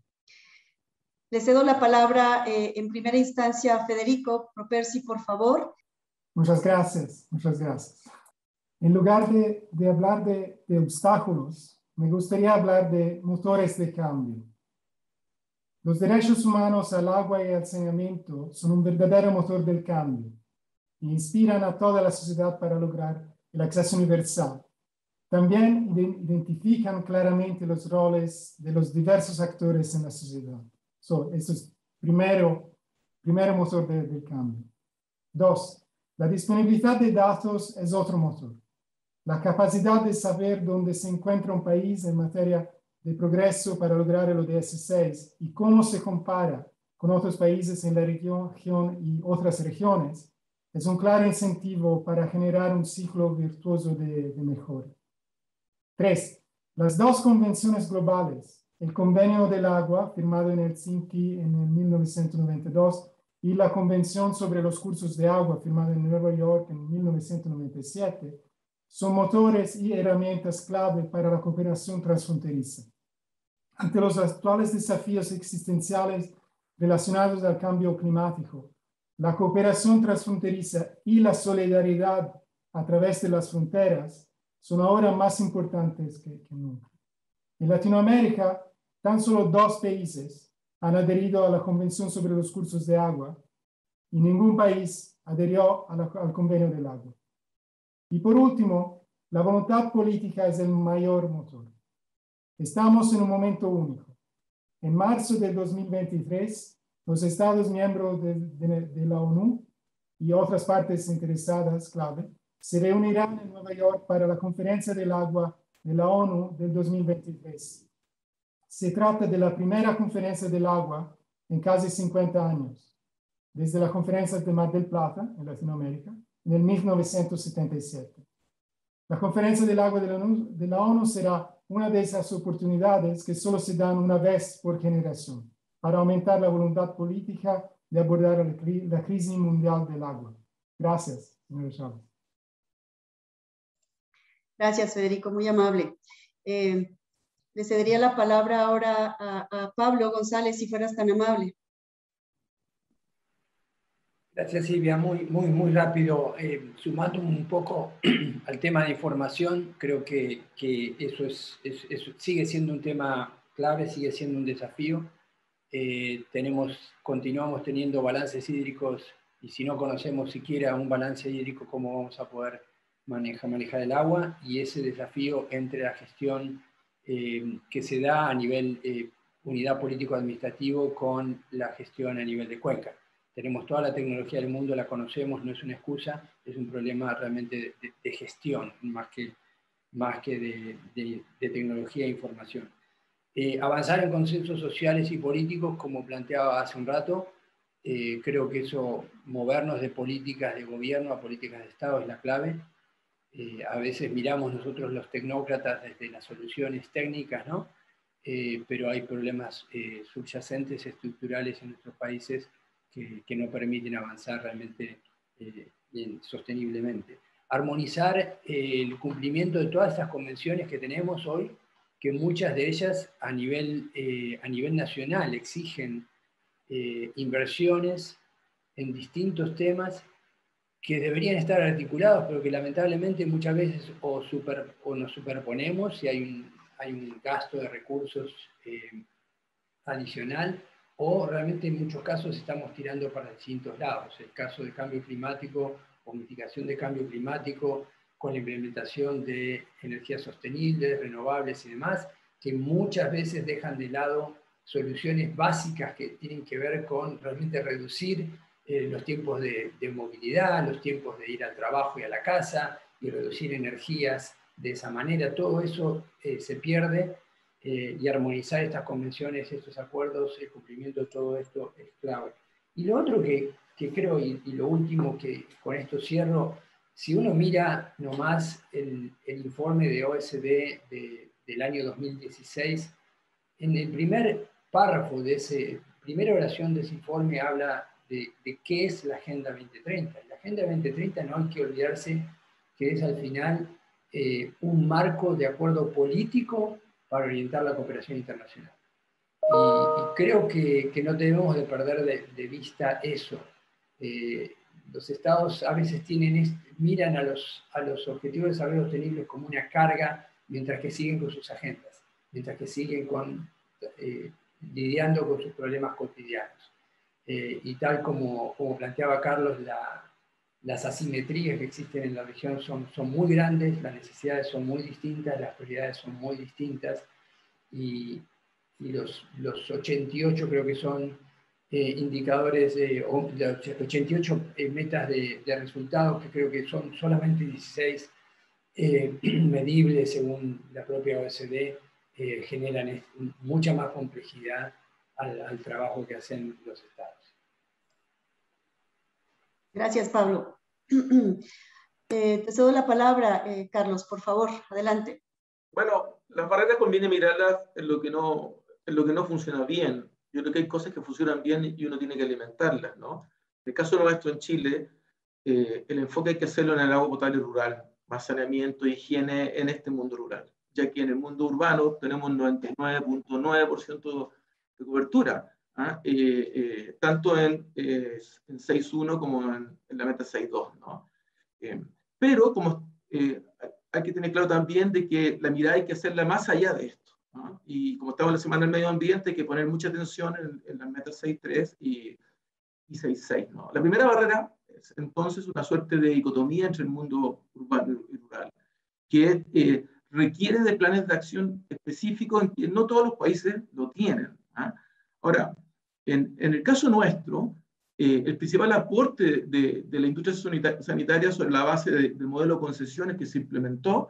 D: Le cedo la palabra eh, en primera instancia a Federico Propersi, por favor.
F: Muchas gracias, muchas gracias. En lugar de, de hablar de, de obstáculos, me gustaría hablar de motores de cambio. Los derechos humanos al agua y al saneamiento son un verdadero motor del cambio e inspiran a toda la sociedad para lograr el acceso universal. También identifican claramente los roles de los diversos actores en la sociedad. So, eso es primero, primero motor de, del cambio. Dos, la disponibilidad de datos es otro motor. La capacidad de saber dónde se encuentra un país en materia de progreso para lograr el O D S seis y cómo se compara con otros países en la región y otras regiones es un claro incentivo para generar un ciclo virtuoso de, de mejora. Tres, las dos convenciones globales, el Convenio del Agua, firmado en Helsinki en el mil novecientos noventa y dos, y la Convención sobre los Cursos de Agua, firmada en Nueva York en mil novecientos noventa y siete, son motores y herramientas clave para la cooperación transfronteriza. Ante los actuales desafíos existenciales relacionados al cambio climático, la cooperación transfronteriza y la solidaridad a través de las fronteras son ahora más importantes que, que nunca. En Latinoamérica, tan solo dos países han adherido a la Convención sobre los Cursos de Agua y ningún país adherió a la, al Convenio del Agua. Y por último, la voluntad política es el mayor motor. Estamos en un momento único. En marzo de dos mil veintitrés, los Estados miembros de, de, de la ONU y otras partes interesadas clave se reunirán en Nueva York para la Conferencia del Agua de la ONU del dos mil veintitrés. Se trata de la primera conferencia del agua en casi cincuenta años, desde la Conferencia de Mar del Plata, en Latinoamérica, en el mil novecientos setenta y siete. La Conferencia del Agua de la ONU, de la ONU será una de esas oportunidades que solo se dan una vez por generación para aumentar la voluntad política de abordar la, la crisis mundial del agua. Gracias, señor Chávez.
D: Gracias, Federico, muy amable. Eh, le cedería la palabra ahora a, a Pablo González, si fueras tan amable.
G: Gracias, Silvia. Muy, muy, muy rápido. Eh, sumando un poco al tema de información, creo que, que eso, es, es, es, sigue siendo un tema clave, sigue siendo un desafío. Eh, tenemos, continuamos teniendo balances hídricos y si no conocemos siquiera un balance hídrico, ¿cómo vamos a poder manejar, manejar el agua? Y ese desafío entre la gestión eh, que se da a nivel eh, unidad político-administrativo con la gestión a nivel de cuenca. Tenemos toda la tecnología del mundo, la conocemos, no es una excusa, es un problema realmente de, de, de gestión, más que, más que de, de, de tecnología e información. Eh, avanzar en consensos sociales y políticos, como planteaba hace un rato, eh, creo que eso, movernos de políticas de gobierno a políticas de Estado es la clave. Eh, a veces miramos nosotros los tecnócratas desde las soluciones técnicas, ¿no? Eh, pero hay problemas eh, subyacentes, estructurales en nuestros países que, que no permiten avanzar realmente eh, bien, sosteniblemente. Armonizar eh, el cumplimiento de todas estas convenciones que tenemos hoy, que muchas de ellas a nivel, eh, a nivel nacional exigen eh, inversiones en distintos temas que deberían estar articulados, pero que lamentablemente muchas veces o, super, o nos superponemos y hay un, hay un gasto de recursos eh, adicional, o realmente en muchos casos estamos tirando para distintos lados. El caso del cambio climático o mitigación de cambio climático, con la implementación de energías sostenibles, renovables y demás, que muchas veces dejan de lado soluciones básicas que tienen que ver con realmente reducir eh, los tiempos de, de movilidad, los tiempos de ir al trabajo y a la casa, y reducir energías de esa manera. Todo eso eh, se pierde eh, y armonizar estas convenciones, estos acuerdos, el cumplimiento de todo esto es clave. Y lo otro que, que creo, y, y lo último que con esto cierro, si uno mira nomás el, el informe de O E C D de, del año dos mil dieciséis, en el primer párrafo de esa primera oración de ese informe habla de, de qué es la Agenda veinte treinta. La Agenda veinte treinta no hay que olvidarse que es al final eh, un marco de acuerdo político para orientar la cooperación internacional. Y, y creo que, que no debemos de perder de, de vista eso. Eh, los estados a veces tienen, miran a los, a los objetivos de desarrollo sostenible como una carga, mientras que siguen con sus agendas, mientras que siguen con, eh, lidiando con sus problemas cotidianos. Eh, y tal como, como planteaba Carlos, la, las asimetrías que existen en la región son, son muy grandes, las necesidades son muy distintas, las prioridades son muy distintas, y, y los, los ochenta y ocho creo que son eh, indicadores, de, ochenta y ocho eh, metas de, de resultados, que creo que son solamente dieciséis eh, medibles según la propia O E C D, eh, generan mucha más complejidad al, al trabajo que hacen los estados.
D: Gracias, Pablo. Eh, te cedo la palabra, eh, Carlos, por favor, adelante.
H: Bueno, las barreras conviene mirarlas en lo que no, en lo que no funciona bien. Yo creo que hay cosas que funcionan bien y uno tiene que alimentarlas, ¿no? En el caso nuestro en Chile, eh, el enfoque hay que hacerlo en el agua potable rural, más saneamiento e higiene en este mundo rural, ya que en el mundo urbano tenemos noventa y nueve punto nueve por ciento de cobertura, ¿ah? eh, eh, tanto en, eh, en seis punto uno como en, en la meta seis punto dos, ¿no? Eh, pero como eh, hay que tener claro también de que la mirada hay que hacerla más allá de esto, ¿no? Y como estamos en la Semana del Medio Ambiente, hay que poner mucha atención en, en las metas seis punto tres y, y seis punto seis, ¿no? La primera barrera es entonces una suerte de dicotomía entre el mundo urbano y rural, que eh, requiere de planes de acción específicos en que no todos los países lo tienen, ¿ah? Ahora, en, en el caso nuestro, Eh, el principal aporte de, de la industria sanitaria sobre la base de, del modelo de concesiones que se implementó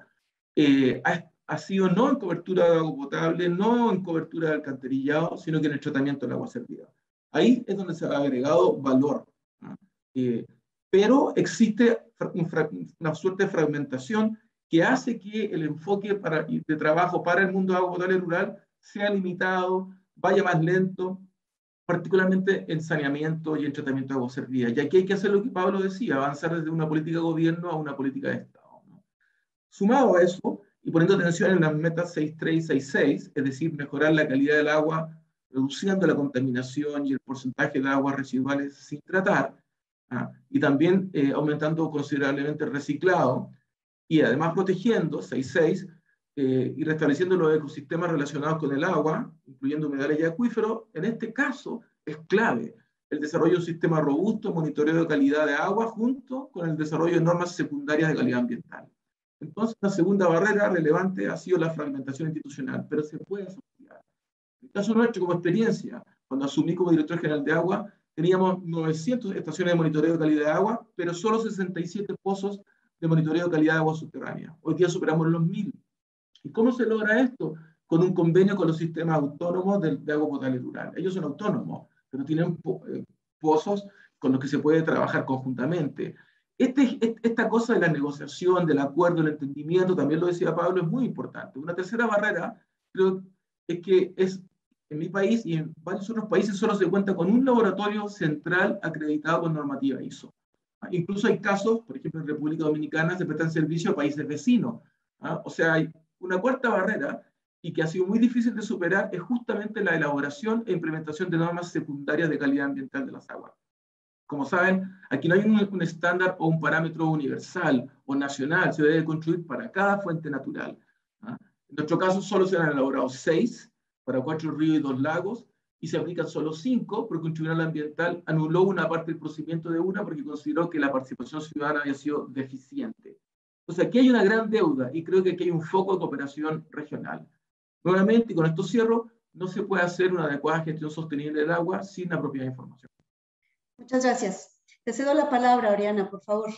H: eh, ha, ha sido no en cobertura de agua potable, no en cobertura de alcantarillado, sino que en el tratamiento del agua servida. Ahí es donde se ha agregado valor, ¿no? Eh, pero existe un una suerte de fragmentación que hace que el enfoque para, de trabajo para el mundo de agua potable rural sea limitado, vaya más lento, particularmente en saneamiento y en tratamiento de agua servida. Y aquí hay que hacer lo que Pablo decía, avanzar desde una política de gobierno a una política de Estado, ¿no? Sumado a eso, y poniendo atención en las metas seis punto tres y seis punto seis, es decir, mejorar la calidad del agua, reduciendo la contaminación y el porcentaje de aguas residuales sin tratar, ¿ah? Y también eh, aumentando considerablemente el reciclado, y además protegiendo, seis punto seis, Eh, y restableciendo los ecosistemas relacionados con el agua, incluyendo humedales y acuíferos. En este caso es clave el desarrollo de un sistema robusto de monitoreo de calidad de agua junto con el desarrollo de normas secundarias de calidad ambiental. Entonces, la segunda barrera relevante ha sido la fragmentación institucional, pero se puede asociar. En el caso nuestro, como experiencia, cuando asumí como director general de agua, teníamos novecientas estaciones de monitoreo de calidad de agua, pero solo sesenta y siete pozos de monitoreo de calidad de agua subterránea. Hoy día superamos los mil. ¿Y cómo se logra esto? Con un convenio con los sistemas autónomos de, de agua potable rural. Ellos son autónomos, pero tienen po, eh, pozos con los que se puede trabajar conjuntamente. Este, esta cosa de la negociación, del acuerdo, el entendimiento, también lo decía Pablo, es muy importante. Una tercera barrera, creo, es que es, en mi país y en varios otros países solo se cuenta con un laboratorio central acreditado con normativa I S O. Incluso hay casos, por ejemplo, en República Dominicana se prestan servicios a países vecinos. ¿Ah? O sea, hay una cuarta barrera, y que ha sido muy difícil de superar, es justamente la elaboración e implementación de normas secundarias de calidad ambiental de las aguas. Como saben, aquí no hay un, un estándar o un parámetro universal o nacional, se debe construir para cada fuente natural, ¿ah? En nuestro caso solo se han elaborado seis para cuatro ríos y dos lagos, y se aplican solo cinco porque un tribunal ambiental anuló una parte del procedimiento de una porque consideró que la participación ciudadana había sido deficiente. Entonces aquí hay una gran deuda y creo que aquí hay un foco de cooperación regional. Nuevamente, y con esto cierro, no se puede hacer una adecuada gestión sostenible del agua sin la apropiada información.
D: Muchas gracias. Te cedo la palabra, Oriana, por favor.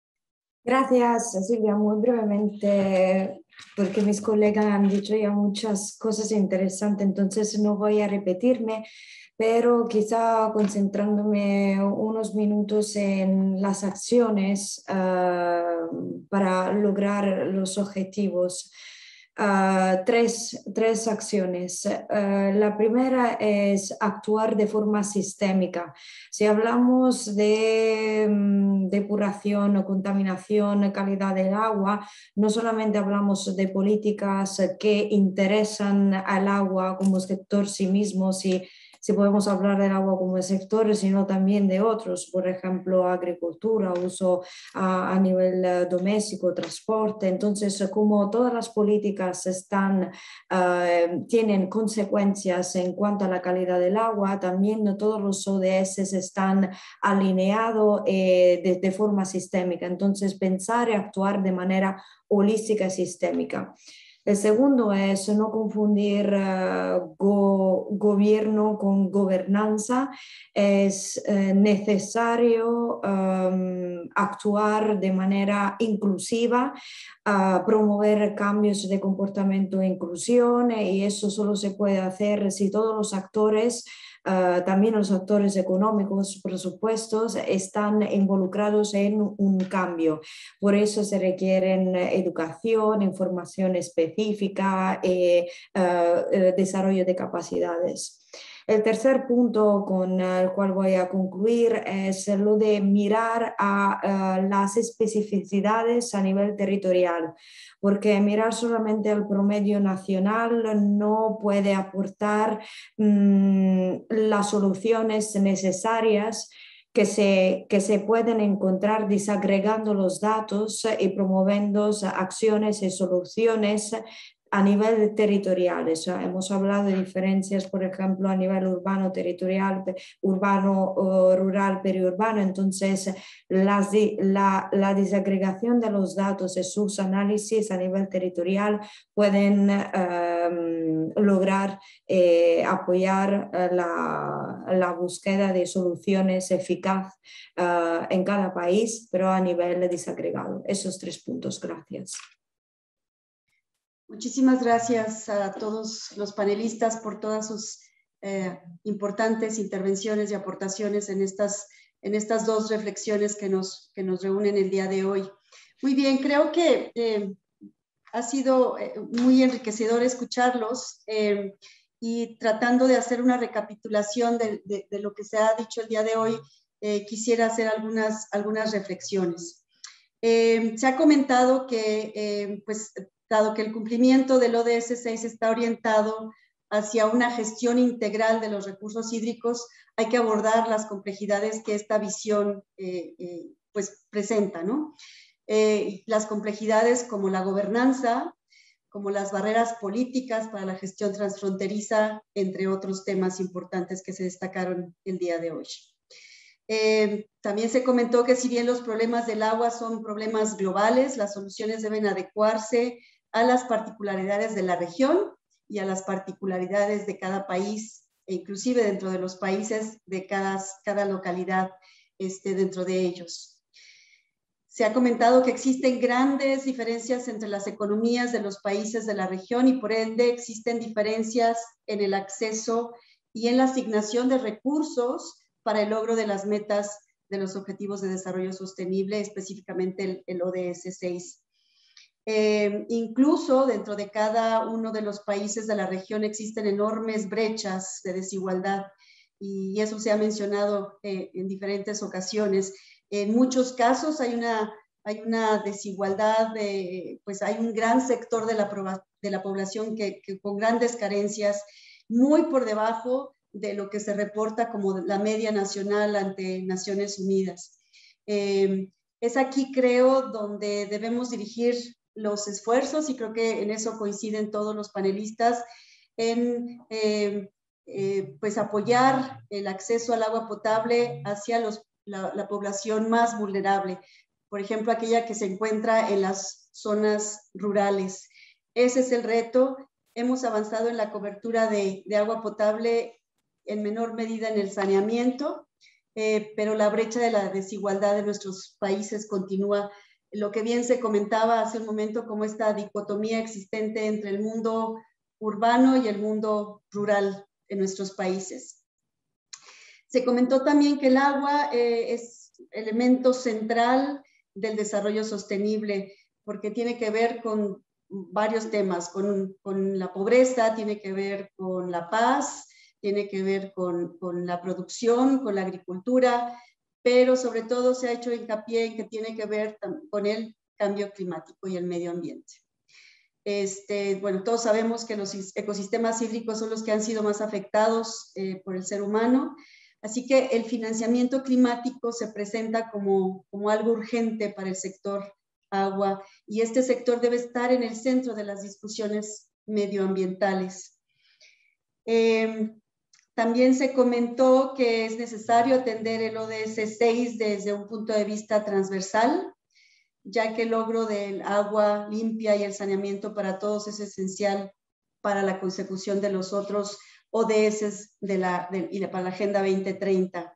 E: Gracias, Silvia. Muy brevemente, porque mis colegas han dicho ya muchas cosas interesantes, entonces no voy a repetirme, pero quizá concentrándome unos minutos en las acciones uh, para lograr los objetivos. Uh, tres, tres acciones. Uh, la primera es actuar de forma sistémica. Si hablamos de um, depuración o contaminación, calidad del agua, no solamente hablamos de políticas que interesan al agua como sector sí mismo, si si podemos hablar del agua como sector, sino también de otros, por ejemplo, agricultura, uso a, a nivel uh, doméstico, transporte. Entonces, como todas las políticas están, uh, tienen consecuencias en cuanto a la calidad del agua, también todos los O D S están alineados eh, de, de forma sistémica. Entonces, pensar y actuar de manera holística y sistémica. El segundo es no confundir uh, go, gobierno con gobernanza. Es uh, necesario um, actuar de manera inclusiva, uh, promover cambios de comportamiento e inclusión, y eso solo se puede hacer si todos los actores, Uh, también los actores económicos, presupuestos, están involucrados en un cambio. Por eso se requieren educación, información específica y uh, desarrollo de capacidades. El tercer punto con el cual voy a concluir es lo de mirar a uh, las especificidades a nivel territorial, porque mirar solamente al promedio nacional no puede aportar mmm, las soluciones necesarias que se, que se pueden encontrar desagregando los datos y promoviendo acciones y soluciones a nivel territorial. O sea, hemos hablado de diferencias, por ejemplo, a nivel urbano, territorial, urbano, uh, rural, periurbano. Entonces, las, la, la desagregación de los datos y sus análisis a nivel territorial pueden um, lograr eh, apoyar la, la búsqueda de soluciones eficaces uh, en cada país, pero a nivel desagregado. Esos tres puntos. Gracias.
D: Muchísimas gracias a todos los panelistas por todas sus eh, importantes intervenciones y aportaciones en estas, en estas dos reflexiones que nos, que nos reúnen el día de hoy. Muy bien, creo que eh, ha sido eh, muy enriquecedor escucharlos eh, y tratando de hacer una recapitulación de, de, de lo que se ha dicho el día de hoy, eh, quisiera hacer algunas, algunas reflexiones. Eh, se ha comentado que eh, pues, dado que el cumplimiento del O D S seis está orientado hacia una gestión integral de los recursos hídricos, hay que abordar las complejidades que esta visión eh, eh, pues presenta, ¿no? Eh, las complejidades como la gobernanza, como las barreras políticas para la gestión transfronteriza, entre otros temas importantes que se destacaron el día de hoy. Eh, también se comentó que si bien los problemas del agua son problemas globales, las soluciones deben adecuarse a las particularidades de la región y a las particularidades de cada país, e inclusive dentro de los países de cada, cada localidad este, dentro de ellos. Se ha comentado que existen grandes diferencias entre las economías de los países de la región y por ende existen diferencias en el acceso y en la asignación de recursos para el logro de las metas de los Objetivos de Desarrollo Sostenible, específicamente el, el O D S seis. Eh, incluso dentro de cada uno de los países de la región existen enormes brechas de desigualdad y eso se ha mencionado eh, en diferentes ocasiones. En muchos casos hay una, hay una desigualdad, de, pues hay un gran sector de la, de la población que, que con grandes carencias, muy por debajo de lo que se reporta como la media nacional ante Naciones Unidas. Eh, es aquí, creo, donde debemos dirigir los esfuerzos, y creo que en eso coinciden todos los panelistas, en eh, eh, pues apoyar el acceso al agua potable hacia los, la, la población más vulnerable, por ejemplo, aquella que se encuentra en las zonas rurales. Ese es el reto. Hemos avanzado en la cobertura de, de agua potable en menor medida en el saneamiento, eh, pero la brecha de la desigualdad de nuestros países continúa. Lo que bien se comentaba hace un momento, como esta dicotomía existente entre el mundo urbano y el mundo rural en nuestros países. Se comentó también que el agua eh, es elemento central del desarrollo sostenible, porque tiene que ver con varios temas, con, con la pobreza, tiene que ver con la paz, tiene que ver con, con la producción, con la agricultura, pero sobre todo se ha hecho hincapié en que tiene que ver con el cambio climático y el medio ambiente. Este, bueno, todos sabemos que los ecosistemas hídricos son los que han sido más afectados eh, por el ser humano, así que el financiamiento climático se presenta como, como algo urgente para el sector agua, y este sector debe estar en el centro de las discusiones medioambientales. Eh, también se comentó que es necesario atender el O D S seis desde un punto de vista transversal, ya que el logro del agua limpia y el saneamiento para todos es esencial para la consecución de los otros O D S de la, de, y para la Agenda veinte treinta.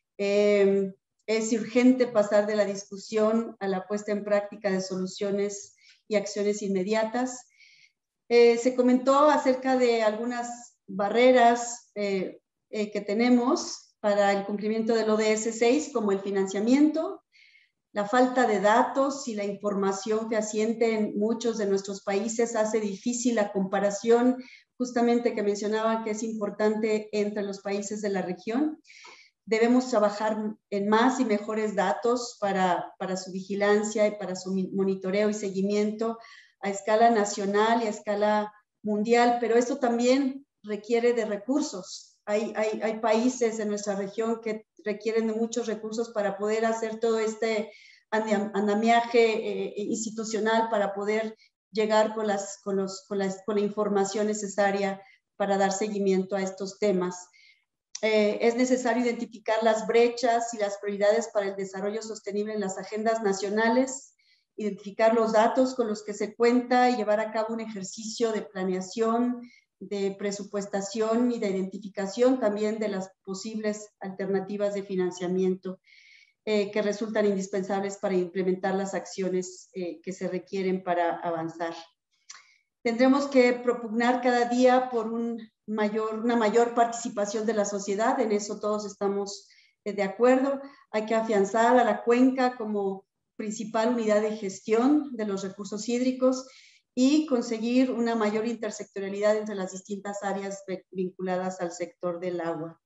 D: Eh, es urgente pasar de la discusión a la puesta en práctica de soluciones y acciones inmediatas. Eh, se comentó acerca de algunas barreras eh, eh, que tenemos para el cumplimiento del O D S seis, como el financiamiento, la falta de datos y la información fehaciente en muchos de nuestros países hace difícil la comparación, justamente que mencionaban que es importante entre los países de la región. Debemos trabajar en más y mejores datos para, para su vigilancia y para su monitoreo y seguimiento a escala nacional y a escala mundial, pero esto también requiere de recursos. Hay, hay, hay países en nuestra región que requieren de muchos recursos para poder hacer todo este andamiaje eh, institucional, para poder llegar con, las, con, los, con, las, con la información necesaria para dar seguimiento a estos temas. Eh, es necesario identificar las brechas y las prioridades para el desarrollo sostenible en las agendas nacionales, identificar los datos con los que se cuenta y llevar a cabo un ejercicio de planeación, de presupuestación y de identificación también de las posibles alternativas de financiamiento eh, que resultan indispensables para implementar las acciones eh, que se requieren para avanzar. Tendremos que propugnar cada día por un mayor, una mayor participación de la sociedad, en eso todos estamos eh, de acuerdo. Hay que afianzar a la cuenca como principal unidad de gestión de los recursos hídricos y conseguir una mayor intersectorialidad entre las distintas áreas vinculadas al sector del agua.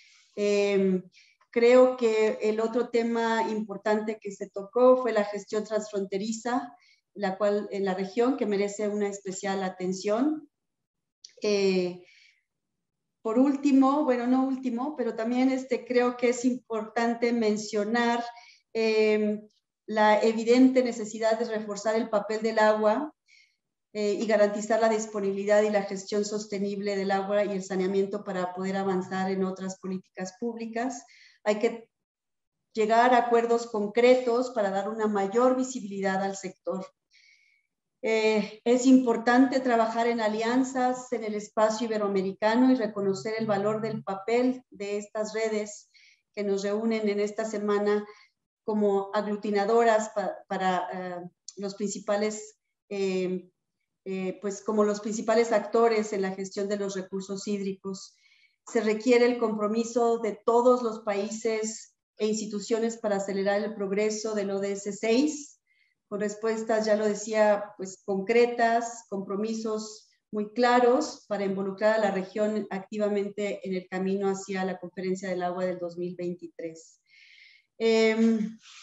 D: Eh, creo que el otro tema importante que se tocó fue la gestión transfronteriza, la cual en la región, que merece una especial atención. Eh, por último, bueno, no último, pero también este, creo que es importante mencionar eh, la evidente necesidad de reforzar el papel del agua eh, y garantizar la disponibilidad y la gestión sostenible del agua y el saneamiento para poder avanzar en otras políticas públicas. Hay que llegar a acuerdos concretos para dar una mayor visibilidad al sector. Eh, es importante trabajar en alianzas en el espacio iberoamericano y reconocer el valor del papel de estas redes que nos reúnen en esta semana como aglutinadoras pa, para uh, los principales, eh, eh, pues como los principales actores en la gestión de los recursos hídricos. Se requiere el compromiso de todos los países e instituciones para acelerar el progreso del O D S seis, con respuestas, ya lo decía, pues concretas, compromisos muy claros para involucrar a la región activamente en el camino hacia la Conferencia del Agua del dos mil veintitrés. Eh,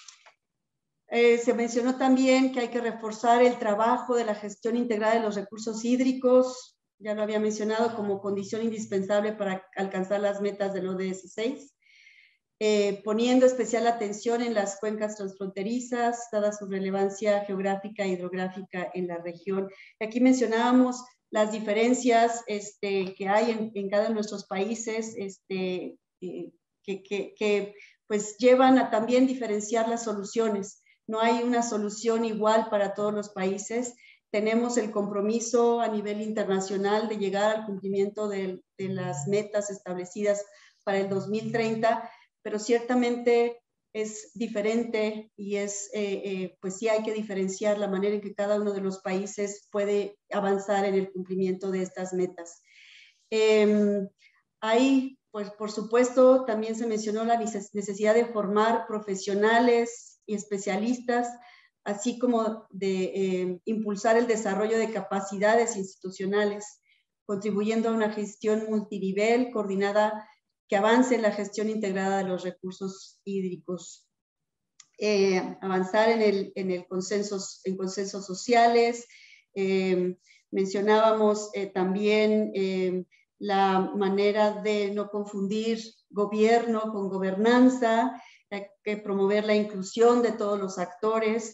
D: eh, se mencionó también que hay que reforzar el trabajo de la gestión integrada de los recursos hídricos, ya lo había mencionado, como condición indispensable para alcanzar las metas del O D S seis. Eh, poniendo especial atención en las cuencas transfronterizas, dada su relevancia geográfica e hidrográfica en la región. Aquí mencionábamos las diferencias este, que hay en, en cada uno de nuestros países, este, eh, que, que, que pues llevan a también diferenciar las soluciones. No hay una solución igual para todos los países. Tenemos el compromiso a nivel internacional de llegar al cumplimiento de, de las metas establecidas para el dos mil treinta, pero ciertamente es diferente y es, eh, eh, pues sí hay que diferenciar la manera en que cada uno de los países puede avanzar en el cumplimiento de estas metas. Eh, ahí, pues por supuesto, también se mencionó la necesidad de formar profesionales y especialistas, así como de eh, impulsar el desarrollo de capacidades institucionales, contribuyendo a una gestión multinivel, coordinada, que avance en la gestión integrada de los recursos hídricos, eh, avanzar en el, en el consensos, en consensos sociales, Eh, mencionábamos eh, también eh, la manera de no confundir gobierno con gobernanza, hay que promover la inclusión de todos los actores.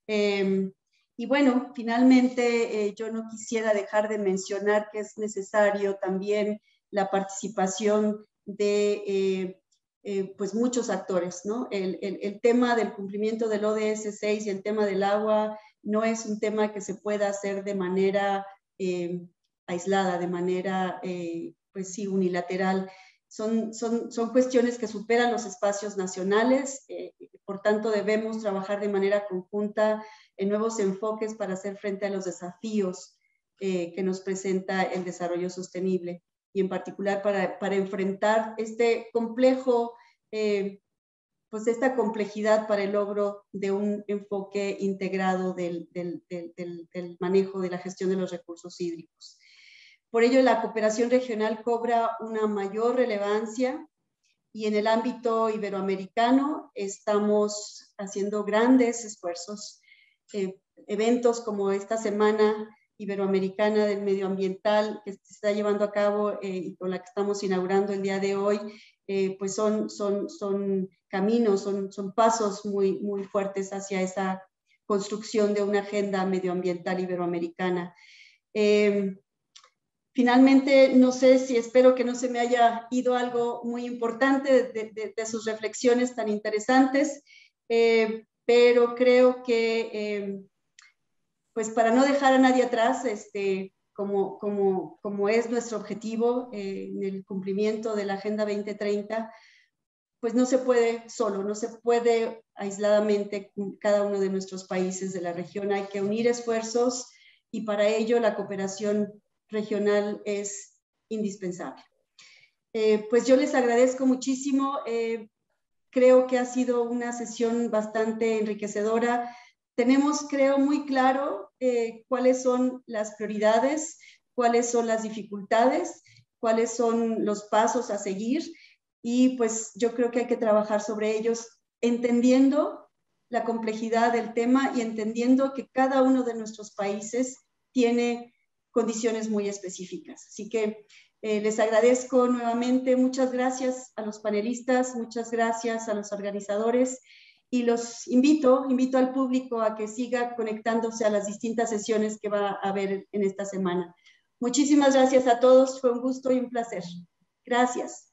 D: Eh, y bueno, finalmente eh, yo no quisiera dejar de mencionar que es necesario también la participación de eh, eh, pues muchos actores, ¿no? El, el, el tema del cumplimiento del O D S seis y el tema del agua no es un tema que se pueda hacer de manera eh, aislada, de manera eh, pues sí, unilateral. Son, son, son cuestiones que superan los espacios nacionales, eh, por tanto debemos trabajar de manera conjunta en nuevos enfoques para hacer frente a los desafíos eh, que nos presenta el desarrollo sostenible y en particular para, para enfrentar este complejo, eh, pues esta complejidad para el logro de un enfoque integrado del, del, del, del, del manejo de la gestión de los recursos hídricos. Por ello, la cooperación regional cobra una mayor relevancia y en el ámbito iberoamericano estamos haciendo grandes esfuerzos. Eh, eventos como esta Semana Iberoamericana del Medio Ambiental que se está llevando a cabo eh, y con la que estamos inaugurando el día de hoy, eh, pues son, son, son caminos, son, son pasos muy, muy fuertes hacia esa construcción de una agenda medioambiental iberoamericana. Eh, Finalmente, no sé si espero que no se me haya ido algo muy importante de, de, de sus reflexiones tan interesantes, eh, pero creo que, eh, pues para no dejar a nadie atrás, este, como, como, como es nuestro objetivo eh, en el cumplimiento de la Agenda veinte treinta, pues no se puede solo, no se puede aisladamente cada uno de nuestros países de la región. Hay que unir esfuerzos y para ello la cooperación regional es indispensable. Eh, pues yo les agradezco muchísimo. Eh, creo que ha sido una sesión bastante enriquecedora. Tenemos, creo, muy claro eh, cuáles son las prioridades, cuáles son las dificultades, cuáles son los pasos a seguir y pues yo creo que hay que trabajar sobre ellos entendiendo la complejidad del tema y entendiendo que cada uno de nuestros países tiene condiciones muy específicas. Así que eh, les agradezco nuevamente, muchas gracias a los panelistas, muchas gracias a los organizadores y los invito, invito al público a que siga conectándose a las distintas sesiones que va a haber en esta semana. Muchísimas gracias a todos, fue un gusto y un placer. Gracias.